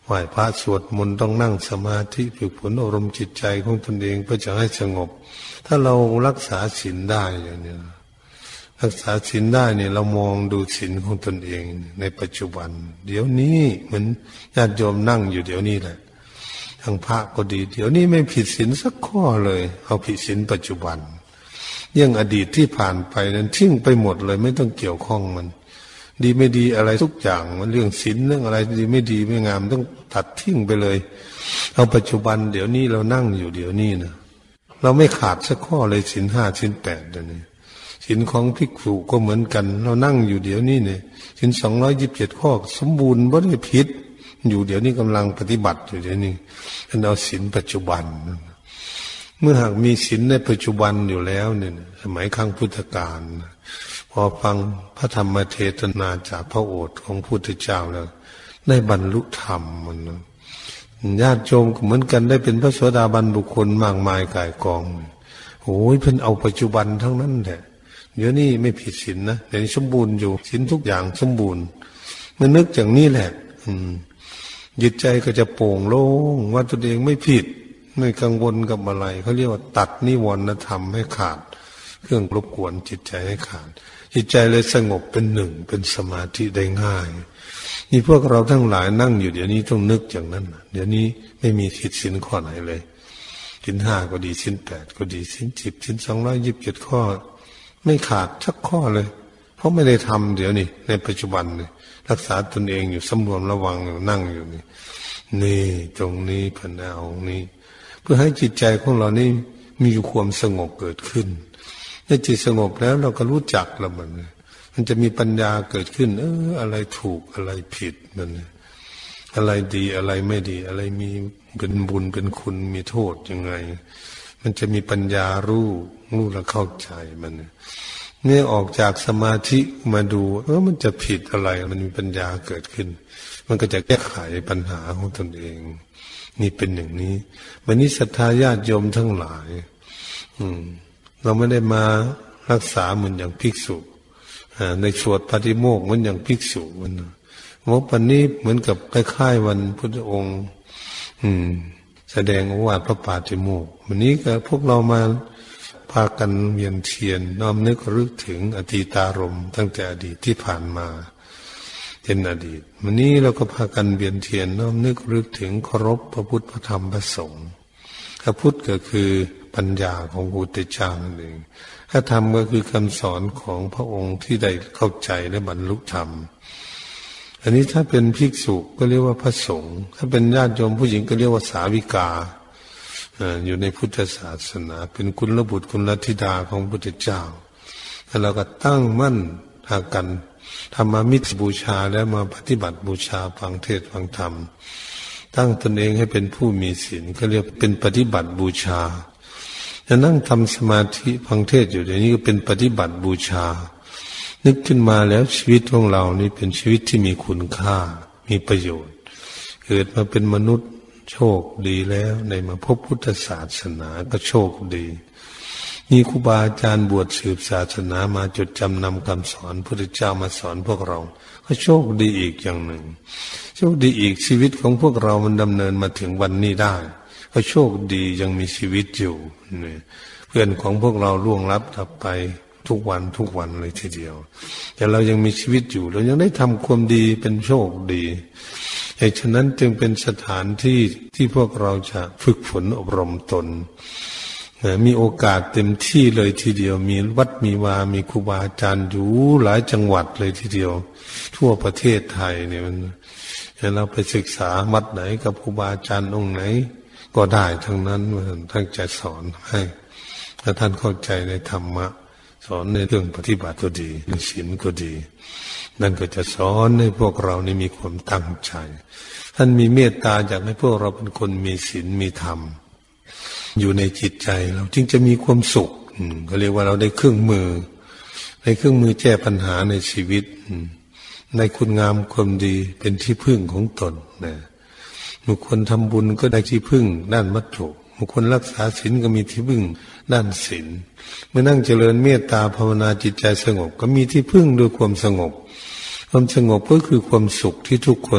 ไหว้พระสวดมนต์ต้องนั่งสมาธิฝึกฝนอบรมจิตใจของตนเองเพื่อจะให้สงบถ้าเรารักษาศีลได้อย่างนี้รักษาศีลได้เนี่ยเรามองดูศีลของตนเองในปัจจุบันเดี๋ยวนี้เหมือนญาติโยมนั่งอยู่เดี๋ยวนี้แหละทางพระก็ดีเดี๋ยวนี้ไม่ผิดศีลสักข้อเลยเอาผิดศีลปัจจุบันเรื่องอดีตที่ผ่านไปนั้นทิ้งไปหมดเลยไม่ต้องเกี่ยวข้องมันดีไม่ดีอะไรทุกอย่างมันเรื่องศีลเรื่องอะไรดีไม่ดีไม่งามต้องตัดทิ้งไปเลยเอาปัจจุบันเดี๋ยวนี้เรานั่งอยู่เดี๋ยวนี้นะเราไม่ขาดสักข้อเลยศีลห้าศีลแปดเดี๋ยวนี้ศีลของภิกษุก็เหมือนกันเรานั่งอยู่เดี๋ยวนี้เนี่ยศีลสองร้อยยี่สิบเจ็ดข้อสมบูรณ์ไม่ได้ผิดอยู่เดี๋ยวนี้กำลังปฏิบัติอยู่เดี๋ยวนี้เราศีลปัจจุบันเมื่อหากมีศีลในปัจจุบันอยู่แล้วเนี่ยสมัยครั้งพุทธกาลพอฟังพระธรรมเทศนาจากพระโอษฐ์ของพระพุทธเจ้าแล้วได้บรรลุธรรมมันญาติโยมก็เหมือนกันได้เป็นพระโสดาบันบุคคลมากมายก่ายกองโอ้ยเพิ่นเอาปัจจุบันทั้งนั้นแหละเดี๋ยวนี้ไม่ผิดศีลนะเดี๋ยวนี้สมบูรณ์อยู่ศีลทุกอย่างสมบูรณ์เมื่อนึกอย่างนี้แหละอืมจิตใจก็จะโปร่งโล่งว่าตัวเองไม่ผิดไม่กังวลกับอะไรเขาเรียกว่าตัดนิวรณธรรมให้ขาดเครื่องรบกวนจิตใจให้ขาดจิตใจเลยสงบเป็นหนึ่งเป็นสมาธิได้ง่ายนี่พวกเราทั้งหลายนั่งอยู่เดี๋ยวนี้ต้องนึกอย่างนั้นเดี๋ยวนี้ไม่มีผิดศีลข้อไหนเลยศีลห้าก็ดีศีลแปดก็ดีศีลสิบศีลสองร้อยยี่สิบเจ็ดข้อไม่ขาดสักข้อเลยเพราะไม่ได้ทำเดี๋ยวนี้ในปัจจุบันนี่รักษาตนเองอยู่สำรวมระวังนั่งอยู่นี่นี่ตรงนี้พนเอานี้เพื่อให้จิตใจของเรานี่มีความสงบเกิดขึ้นเมื่อจิตสงบแล้วเราก็รู้จักแล้วมันมันจะมีปัญญาเกิดขึ้นเอออะไรถูกอะไรผิดมันอะไรดีอะไรไม่ดีอะไรมีเป็นบุญเป็นคุณมีโทษยังไงมันจะมีปัญญารู้รู้และเข้าใจมันเนี่ยออกจากสมาธิมาดูเออมันจะผิดอะไรมันมีปัญญาเกิดขึ้นมันก็จะแก้ไขปัญหาของตนเองนี่เป็นอย่างนี้วันนี้ศรัทธาญาติโยมทั้งหลายอืมเราไม่ได้มารักษาเหมือนอย่างภิกษุในสวดปาฏิโมกข์เหมือนอย่างภิกษุมันว่าปันนี้เหมือนกับคล้ายๆวันพุทธองค์อืมแสดงโอวาทพระปาฏิโมกข์วันนี้ก็พวกเรามาพากันเวียนเทียนน้อมนึกรึกถึงอดีตารมณ์ตั้งแต่อดีตที่ผ่านมาเป็นอดีตวันนี้เราก็พากันเวียนเทียนน้อมนึกรึกถึงเคารพพระพุทธพระธรรมพระสงฆ์พระพุทธก็คือปัญญาของพระพุทธเจ้านั่นเองพระธรรมก็คือคำสอนของพระองค์ที่ได้เข้าใจและบรรลุธรรมอันนี้ถ้าเป็นภิกษุก็เรียกว่าพระสงฆ์ถ้าเป็นญาติโยมผู้หญิงก็เรียกว่าสาวิกาอยู่ในพุทธศาสนาเป็นกุลบุตรกุลธิดาของพระพุทธเจ้าแล้วเราก็ตั้งมั่นหากันทำมามิตรบูชาแล้วมาปฏิบัติบูชาฟังเทศน์ฟังธรรมตั้งตนเองให้เป็นผู้มีศีลก็เรียกเป็นปฏิบัติบูชาจะนั่งทำสมาธิฟังเทศน์อยู่เดี๋ยวนี้ก็เป็นปฏิบัติบูชานึกขึ้นมาแล้วชีวิตของเรานี่เป็นชีวิตที่มีคุณค่ามีประโยชน์เกิดมาเป็นมนุษย์โชคดีแล้วในมาพบพุทธศาสนาก็โชคดีมีครูบาอาจารย์บวชสืบศาสนามาจดจำนำคำสอนพระพุทธเจ้ามาสอนพวกเราก็โชคดีอีกอย่างหนึ่งโชคดีอีกชีวิตของพวกเรามันดำเนินมาถึงวันนี้ได้ก็โชคดียังมีชีวิตอยู่เพื่อนของพวกเราล่วงลับดับไปทุกวันทุกวันเลยทีเดียวแต่เรายังมีชีวิตอยู่เรายังได้ทำความดีเป็นโชคดีเหตุฉะนั้นจึงเป็นสถานที่ที่พวกเราจะฝึกฝนอบรมตนมีโอกาสเต็มที่เลยทีเดียวมีวัดมีวามีครูบาอาจารย์อยู่หลายจังหวัดเลยทีเดียวทั่วประเทศไทยเนี่ยมันเราไปศึกษาวัดไหนกับครูบาอาจารย์องค์ไหนก็ได้ทั้งนั้นท่านจะสอนให้ถ้าท่านเข้าใจในธรรมะสอนในเรื่องปฏิบัติก็ดีในศีลก็ดีนั่นก็จะสอนให้พวกเรานี่มีความตั้งใจท่านมีเมตตาอยากให้พวกเราเป็นคนมีศีลมีธรรมอยู่ในจิตใจเราจึงจะมีความสุขก็เรียกว่าเราได้เครื่องมือในเครื่องมือแก้ปัญหาในชีวิตในคุณงามความดีเป็นที่พึ่งของตนนะบุคคลทำบุญก็ได้ที่พึ่งด้านวัตถุบุคคลรักษาศีลก็มีที่พึ่งด้านศีลเมื่อนั่งเจริญเมตตาภาวนาจิตใจสงบก็มีที่พึ่งด้วยความสงบความสงบก็คือความสุขที่ทุกคน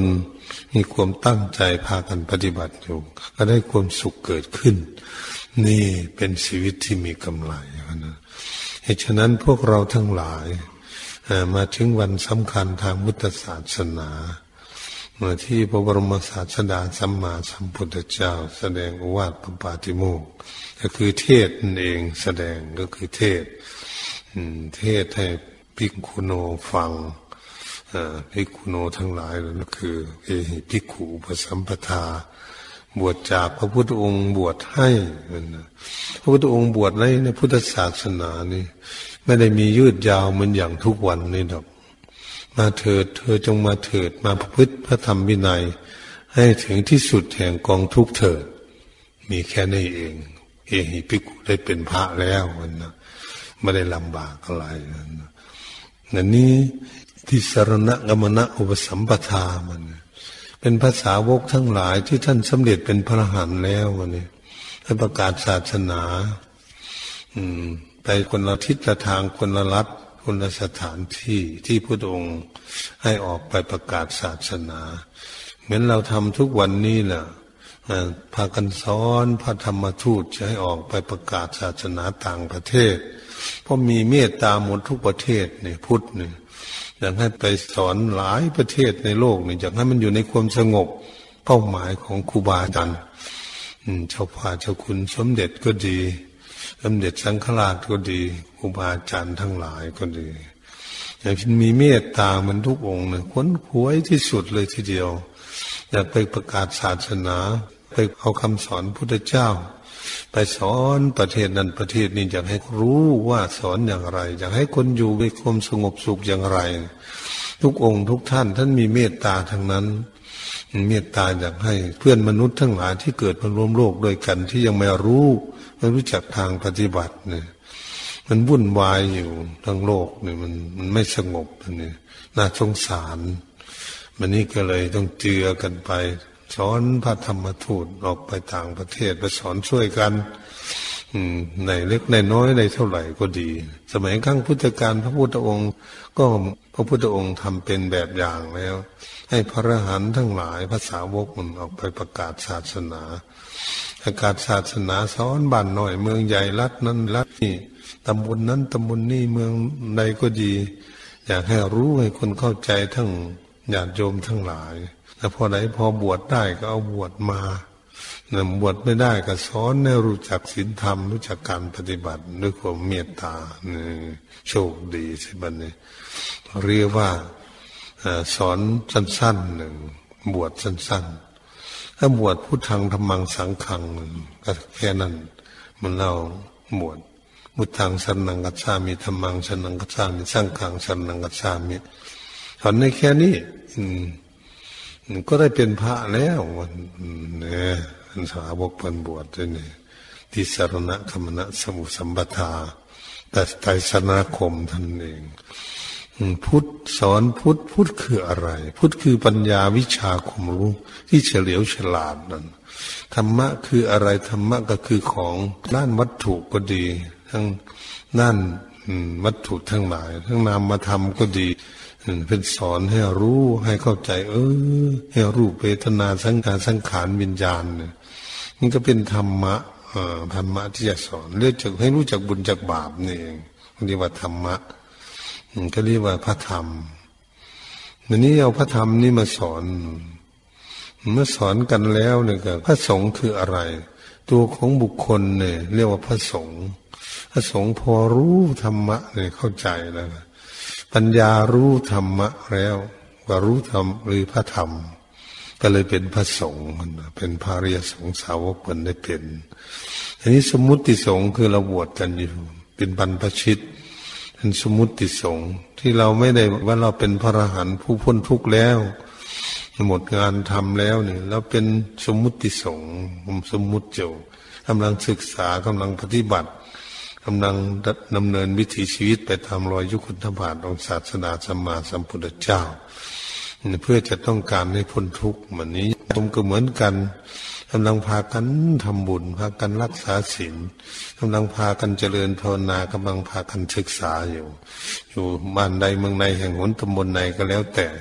มีความตั้งใจพากันปฏิบัติอยู่ก็ได้ความสุขเกิดขึ้นนี่เป็นชีวิตที่มีกำไรนะเหตุฉะนั้นพวกเราทั้งหลายมาถึงวันสำคัญทางพุทธศาสนาเมื่อที่พระบรมศาสดาสัมมาสัมพุทธเจ้าแสดงโอวาทปาติโมกข์ก็คือเทศนั่นเองแสดงก็คือเทศเทศให้ภิกขุโนฟังภิกขุโนทั้งหลายนั่นคือเอหิภิกขุอุปสัมปทาบวชจากพระพุทธองค์บวชให้พระพุทธองค์บวชในในพุทธศาสนานี่ไม่ได้มียืดยาวเหมือนอย่างทุกวันนี้ดอกมาเถิดเธอจงมาเถิดมาประพฤติพระธรรมวินัยให้ถึงที่สุดแห่งกองทุกข์เถิดมีแค่นี้เองเอหิภิกขุได้เป็นพระแล้วมันนะไม่ได้ลำบากอะไรนั่นนี่ที่สรณะกมณะอุปสัมปทามันเป็นภาษาวกทั้งหลายที่ท่านสำเร็จเป็นพระอรหันต์แล้ววันนี้ให้ประกาศศาสนาอืมไปคนละทิศละทางคนละรัฐคนละสถานที่ที่พระองค์ให้ออกไปประกาศศาสนาเหมือนเราทำทุกวันนี้แหละพากันสอนพระธรรมทูตจะให้ออกไปประกาศศาสนาต่างประเทศเพราะมีเมตตาหมดทุกประเทศเนี่ยพุทธเนี่ยอยากให้ไปสอนหลายประเทศในโลกเนี่ยอยากให้มันอยู่ในความสงบเป้าหมายของครูบาอาจารย์เจ้าพ่อเจ้าคุณสมเด็จก็ดีสมเด็จสังฆราชก็ดีครูบาอาจารย์ทั้งหลายก็ดีอยากมีเมตตามันทุกองค์เนี่ยค้นคว้ยที่สุดเลยทีเดียวอยากไปประกาศศาสนาไปเอาคำสอนพุทธเจ้าไปสอนประเทศนั้นประเทศนี้อยากให้รู้ว่าสอนอย่างไรอยากให้คนอยู่ในความสงบสุขอย่างไรทุกองค์ทุกท่านท่านมีเมตตาทั้งนั้นเมตตาอยากให้เพื่อนมนุษย์ทั้งหลายที่เกิดมาร่วมโลกด้วยกันที่ยังไม่รู้ไม่รู้จักทางปฏิบัติเนี่ยมันวุ่นวายอยู่ทั้งโลกเนี่ยมันมันไม่สงบเนี่ยน่าสงสารมันนี่ก็เลยต้องเจือกันไปสอนพระธรรมทูตออกไปต่างประเทศไปสอนช่วยกันในเล็กในน้อยในเท่าไหร่ก็ดีสมัยครั้งพุทธกาลพระพุทธองค์ก็พระพุทธองค์ทำเป็นแบบอย่างแล้วให้พระอรหันต์ทั้งหลายภาษาวกมันออกไปประกาศศาสนาประกาศศาสนาสอนบ้านหน่อยเมืองใหญ่รัฐนั้นรัฐนี้ตำบลนั้นตำบลนี้เมืองใดก็ดีอยากให้รู้ให้คนเข้าใจทั้งญาติโยมทั้งหลายแต่พอไหนพอบวชได้ก็เอาบวชมาเนี่ยบวชไม่ได้ก็สอนให้รู้จักศีลธรรมรู้จักการปฏิบัติด้วยความเมตตาเนี่ยโชคดีใช่ไหมเนี่ยเรียกว่าสอนสั้นๆหนึ่งบวชสั้นๆถ้าบวชพุทธังธรรมังสังฆังก็แค่นั้นมันเราบวชพุทธังสรณังกัจฉามิธรรมังสรณังกัจฉามิสังฆังสรณังกัจฉามิสอนในแค่นี้ก็ได้เป็นพระแล้วเนี่ยสาวกพันบวชด้วยนี่ที่สรณะคมณะสมุสัมปทาแต่ไตรสนาคมท่านเองพุทธสอนพุทธพุทธคืออะไรพุทธคือปัญญาวิชาความรู้ที่เฉลียวฉลาดนั่นธรรมะคืออะไรธรรมะก็คือของด้านวัตถุก็ดีทั้งด้านวัตถุทั้งหลายทั้งนามธรรมก็ดีเป็นสอนให้รู้ให้เข้าใจเออให้รูปเวทนาสังขารสังขารวิญญาณเนี่ยมันก็เป็นธรรมะเอ่อธรรมะที่จะสอนเรียกจากให้รู้จักบุญจากบาปนี่เองเรียกว่าธรรมะก็เรียกว่าพระธรรมทีนี้เอาพระธรรมนี่มาสอนเมื่อสอนกันแล้วเนี่ยก็พระสงฆ์คืออะไรตัวของบุคคลเนี่ยเรียกว่าพระสงฆ์พระสงฆ์พอรู้ธรรมะเนี่ยเข้าใจแล้วปัญญารู้ธรรมะแล้วว่ารู้ธรรมหรือพระธรรมก็เลยเป็นพระสงฆ์มันเป็นพระอริยสงฆ์สาวกมันได้เป็นอันนี้สมมุติสงฆ์คือเราบวชกันอยู่เป็นบรรพชิตเป็นสมมุติสงฆ์ที่เราไม่ได้ว่าเราเป็นพระอรหันต์ผู้พ้นทุกข์แล้วหมดงานทำแล้วเนี่ยเราเป็นสมมุติสงฆ์สมมุติเจ้ากำลังศึกษากำลังปฏิบัติกำลังดำเนินวิถีชีวิตไปตามรอยยุคคุณธบาทของศาสนาสัมมาสัมพุทธเจ้าเพื่อจะต้องการให้พ้นทุกข์เหมือนนี้ผมก็เหมือนกันกำลังพากันทำบุญพากันรักษาศีลกำลังพากันเจริญภาวนากำลังพากันศึกษาอยู่อยู่บ้านใดเมืองใดแห่งหนตำบลใดก็แล้วแต่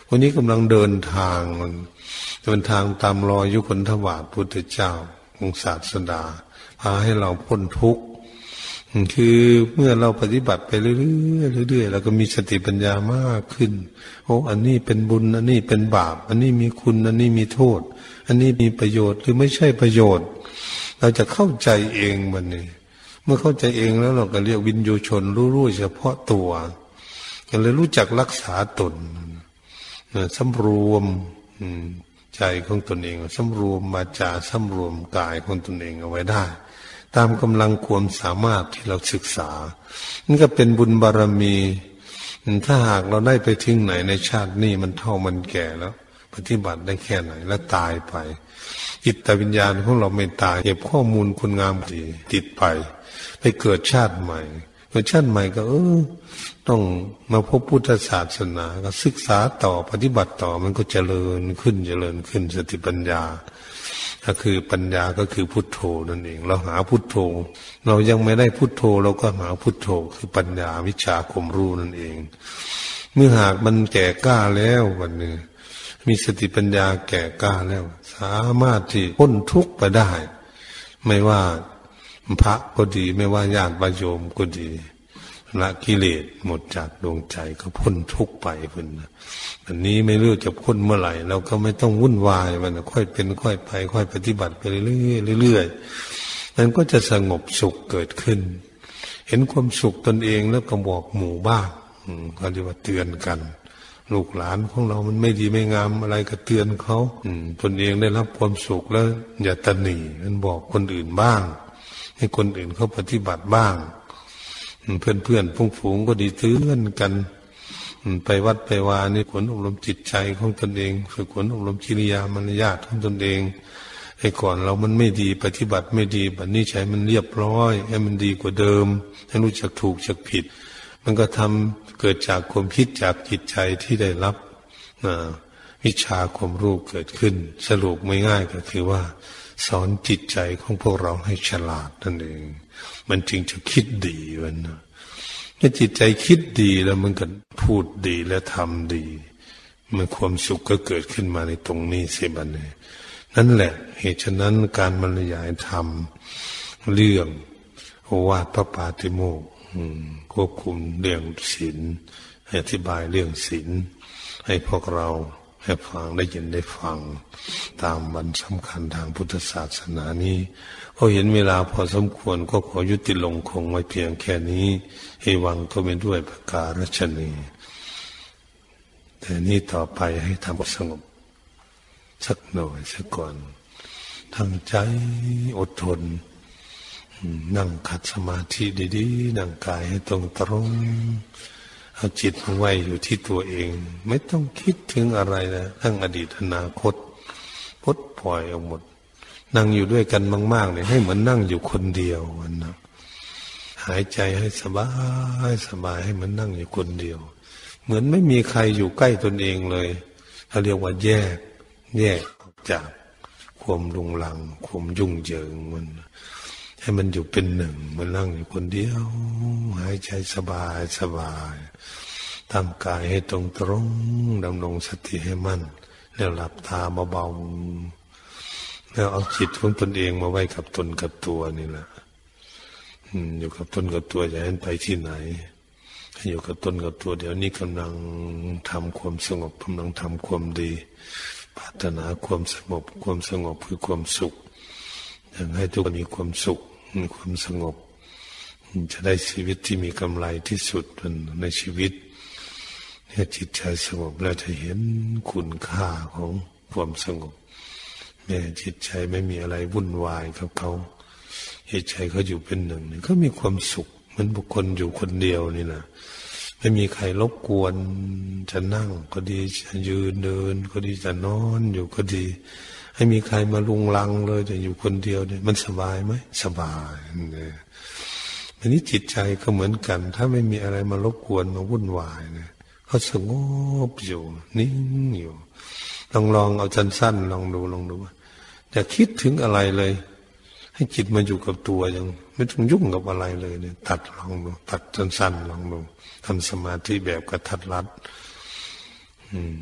วันนี้กำลังเดินทางมันเดินทางตามรอยยุคนทวารพุทธเจ้าองค์ศาสดาพาให้เราพ้นทุกข์คือเมื่อเราปฏิบัติไปเรื่อยๆเรื่อยๆเราก็มีสติปัญญามากขึ้นโอ้อันนี้เป็นบุญอันนี้เป็นบาปอันนี้มีคุณอันนี้มีโทษอันนี้มีประโยชน์หรือไม่ใช่ประโยชน์เราจะเข้าใจเองมันนี่เมื่อเข้าใจเองแล้วเราก็เรียกวินยูชนรู้ๆเฉพาะตัวก็เลยรู้จักรักษาตนสำรวมใจของตนเองสำรวมวาจาสำรวมกายของตนเองเอาไว้ได้ตามกำลังความสามารถที่เราศึกษานี่ก็เป็นบุญบารมีถ้าหากเราได้ไปถึงไหนในชาตินี้มันเฒ่ามันแก่แล้วปฏิบัติได้แค่ไหนแล้วตายไปจิตวิญญาณของเราไม่ตายเก็บข้อมูลคุณงามดีติดไปไปเกิดชาติใหม่เกิดชาติใหม่ก็เออต้องมาพบพุทธศาสนาก็ศึกษาต่อปฏิบัติต่อมันก็เจริญขึ้นเจริญขึ้นสติปัญญาก็คือปัญญาก็คือพุทโธนั่นเองเราหาพุทโธเรายังไม่ได้พุทโธเราก็หาพุทโธคือปัญญาวิชาความรู้นั่นเองเมื่อหากมันแก่กล้าแล้ววันนี้มีสติปัญญาแก่กล้าแล้วสามารถที่พ้นทุกข์ไปได้ไม่ว่าพระก็ดีไม่ว่าญาติโยมก็ดีละกิเลสหมดจากดวงใจก็พ้นทุกข์ไปเพิ่นอันนี้ไม่รู้จะพ้นเมื่อไหร่เราก็ไม่ต้องวุ่นวายมันค่อยเป็นค่อยไปค่อยปฏิบัติไปเรื่อยๆเรื่อยๆมันก็จะสงบสุขเกิดขึ้นเห็นความสุขตนเองแล้วก็บอกหมู่บ้านเขาเรียกว่าเตือนกันลูกหลานของเรามันไม่ดีไม่งามอะไรก็เตือนเขาตนเองได้รับความสุขแล้วอย่าตนีมันบอกคนอื่นบ้างให้คนอื่นเขาปฏิบัติบ้างเพื่อนเพื่อนฟุ้งฝูงก็ดีเตือนกันไปวัดไปวานี่ผลอบรมจิตใจของตนเองฝึกผลอบรมกิริยามารยาทของตนเองให้ก่อนเรามันไม่ดีปฏิบัติไม่ดีบัดนี้ใช้มันเรียบร้อยให้มันดีกว่าเดิมให้รู้จักถูกจักผิดมันก็ทำเกิดจากความคิดจากจิตใจที่ได้รับวิชาความรู้เกิดขึ้นสรุปไม่ง่ายก็คือว่าสอนจิตใจของพวกเราให้ฉลาดนั่นเองมันจึงจะคิดดีวันนะถ้าจิตใจคิดดีแล้วมันก็พูดดีและทำดีมันความสุขก็เกิดขึ้นมาในตรงนี้สิบันนี้นั่นแหละเหตุฉะนั้นการบรรยายธรรมเรื่องโอวาทพระปาติโมกข์ควบคุมเรื่องศีลอธิบายเรื่องศีลให้พวกเราให้ฟังได้ยินได้ฟังตามวันสำคัญทางพุทธศาสนานี้ก็เห็นเวลาพอสมควรก็ขอยุติลงคงไว้เพียงแค่นี้ให้วังก็เป็นด้วยประการฉนี้แต่นี้ต่อไปให้ทำสงบสักหน่อยสักก่อนทั้งใจอดทนนั่งขัดสมาธิดีๆนั่งกายให้ตรงตรงเอาจิตไว้อยู่ที่ตัวเองไม่ต้องคิดถึงอะไรนะทั้งอดีตอนาคตปลดปล่อยออกหมดนั่งอยู่ด้วยกันมากๆเนี่ยให้เหมือนนั่งอยู่คนเดียววันนะหายใจให้สบายสบายให้เหมือนนั่งอยู่คนเดียวเหมือนไม่มีใครอยู่ใกล้ตนเองเลยเขาเรียกว่าแยกแยกออกจากความลุงลังความยุ่งเหยิงมันให้มันอยู่เป็นหนึ่งมันนั่งอยู่คนเดียวหายใจสบายสบายทำกายให้ตรงตรงดำรงสติให้มั่นแล้วหลับตาเบาๆแล้วเอาจิตของตนเองมาไว้กับตนกับตัวนี่แหละอยู่กับตนกับตัวอย่าให้ไปที่ไหนอยู่กับตนกับตัวเดี๋ยวนี้กำลังทำความสงบกำลังทำความดีปรารถนาความสงบความสงบคือความสุขอยากให้ทุกคนมีความสุขมีความสงบจะได้ชีวิตที่มีกำไรที่สุดในชีวิตถ้าจิตใจสงบแล้วจะเห็นคุณค่าของความสงบแม้จิตใจไม่มีอะไรวุ่นวายกับเขาจิตใจเขาอยู่เป็นหนึ่งก็มีความสุขเหมือนบุคคลอยู่คนเดียวนี่นะไม่มีใครรบกวนจะนั่งก็ดีจะยืนเดินก็ดีจะนอนอยู่ก็ดีให้มีใครมาลุงลังเลยแต่อยู่คนเดียวเนี่ยมันสบายไหมสบายเนี่ยอันนี้จิตใจก็เหมือนกันถ้าไม่มีอะไรมารบกวนมาวุ่นวายเนี่ยเขาสงบอยู่นิ่งอยู่ลองลองเอาสั้นๆลองดูลองดูอย่าคิดถึงอะไรเลยให้จิตมาอยู่กับตัวยังไม่ต้องยุ่งกับอะไรเลยเนี่ยตัดลองดูตัดสั้นๆลองดูทำสมาธิแบบกระทัดรัดอืม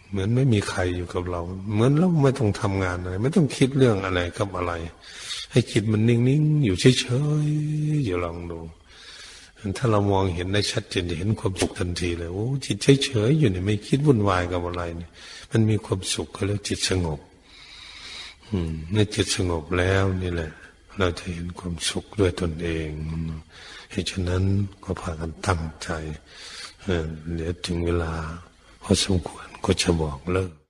เหมือนไม่มีใครอยู่กับเราเหมือนเราไม่ต้องทำงานอะไรไม่ต้องคิดเรื่องอะไรกับอะไรให้จิตมันนิ่งๆอยู่เฉยๆอยู่ลองดูถ้าเรามองเห็นได้ชัดเจนจะเห็นความสุขทันทีเลยโอ้จิตเฉยๆอยู่เนี่ยไม่คิดวุ่นวายกับอะไรเนี่ยมันมีความสุขเขาเรียกจิตสงบอืมเมื่อจิตสงบแล้วนี่แหละเราจะเห็นความสุขด้วยตนเองเหตุฉะนั้นก็พากันตั้งใจเดี๋ยวถึงเวลาพอสมควรก็จะบอกเลิก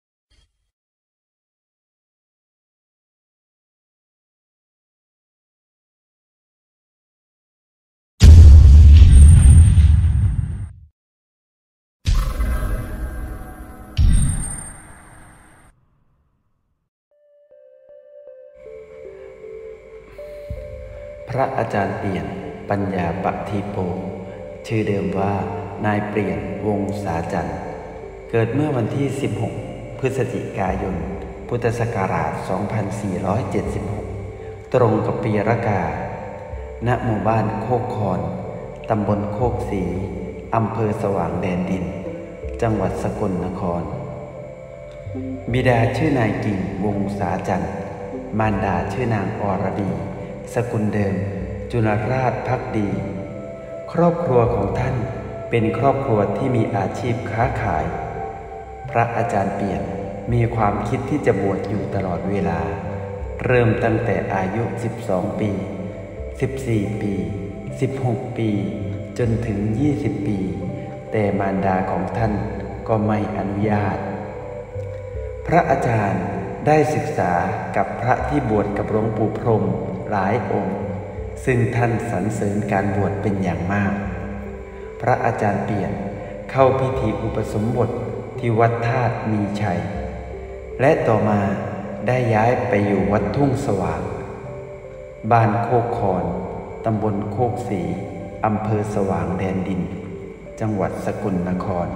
พระอาจารย์เปลี่ยนปัญญาปฏิโปชื่อเดิมว่านายเปลี่ยนวงศาจันทร์เกิดเมื่อวันที่สิบหกพฤศจิกายนพุทธศักราชสองพันสี่ร้อยเจ็ดสิบหกตรงกับปีรากาณหมู่บ้านโคกคอนตำบลโคกศรีอำเภอสว่างแดนดินจังหวัดสกลนครบิดาชื่อนายกิ่งวงศาจันทร์มารดาชื่อนางอรดีสกุลเดิมจุลราชภักดี ครอบครัวของท่านเป็นครอบครัวที่มีอาชีพค้าขายพระอาจารย์เปลี่ยนมีความคิดที่จะบวชอยู่ตลอดเวลาเริ่มตั้งแต่อายุสิบสองปีสิบสี่ปีสิบหกปีจนถึงยี่สิบปีแต่มารดาของท่านก็ไม่อนุญาตพระอาจารย์ได้ศึกษากับพระที่บวชกับหลวงปู่พรหมหลายองค์ซึ่งท่านสรรเสริญการบวชเป็นอย่างมากพระอาจารย์เปลี่ยนเข้าพิธีอุปสมบทที่วัดธาตุมีชัยและต่อมาได้ย้ายไปอยู่วัดทุ่งสว่างบ้านโคกคอนตำบลโคกศรีอำเภอสว่างแดนดินจังหวัดสกลนคร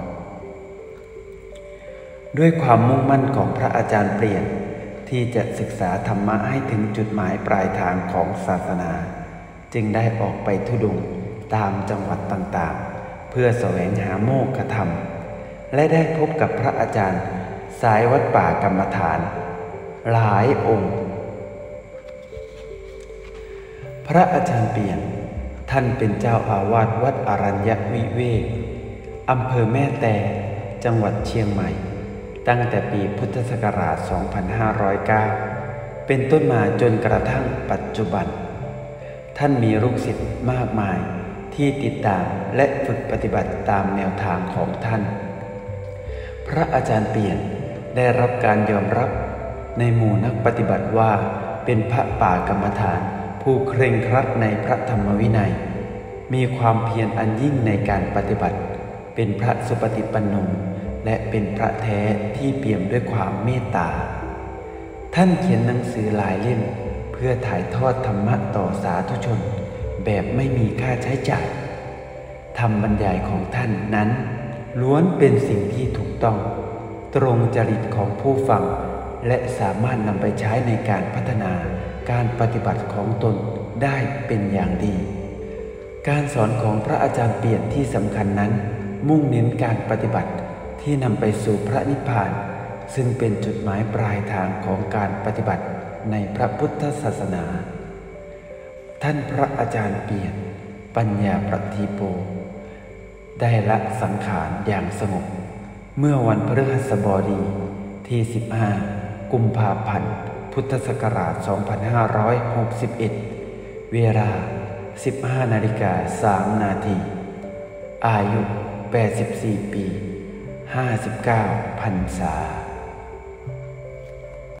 ด้วยความมุ่งมั่นของพระอาจารย์เปลี่ยนที่จะศึกษาธรรมะให้ถึงจุดหมายปลายทางของศาสนาจึงได้ออกไปธุดงค์ตามจังหวัดต่างๆเพื่อแสวงหาโมกขธรรมและได้พบกับพระอาจารย์สายวัดป่ากรรมฐานหลายองค์พระอาจารย์เปลี่ยนท่านเป็นเจ้าอาวาสวัดอรัญญวิเวกอำเภอแม่แตจังหวัดเชียงใหม่ตั้งแต่ปีพุทธศักราช สองพันห้าร้อยเก้า เป็นต้นมาจนกระทั่งปัจจุบันท่านมีลูกศิษย์มากมายที่ติดตามและฝึกปฏิบัติตามแนวทางของท่านพระอาจารย์เปลี่ยนได้รับการยอมรับในหมู่นักปฏิบัติว่าเป็นพระป่ากรรมฐานผู้เคร่งครัดในพระธรรมวินัยมีความเพียรอันยิ่งในการปฏิบัติเป็นพระสุปฏิปันโนและเป็นพระแท้ที่เปี่ยมด้วยความเมตตาท่านเขียนหนังสือหลายเล่มเพื่อถ่ายทอดธรรมะต่อสาธุชนแบบไม่มีค่าใช้จ่ายธรรมบรรยายของท่านนั้นล้วนเป็นสิ่งที่ถูกต้องตรงจริตของผู้ฟังและสามารถนำไปใช้ในการพัฒนาการปฏิบัติของตนได้เป็นอย่างดีการสอนของพระอาจารย์เปลี่ยนที่สำคัญนั้นมุ่งเน้นการปฏิบัติที่นำไปสู่พระนิพพานซึ่งเป็นจุดหมายปลายทางของการปฏิบัติในพระพุทธศาสนาท่านพระอาจารย์เปลี่ยนปัญญาปฏิโปได้ละสังขารอย่างสงบเมื่อวันพฤหัสบดีที่สิบห้ากุมภาพันธ์พุทธศักราช สองพันห้าร้อยหกสิบเอ็ด เวลา สิบห้านาฬิกาสามนาทีอายุแปดสิบสี่ปีห้าสิบเก้าพรรษา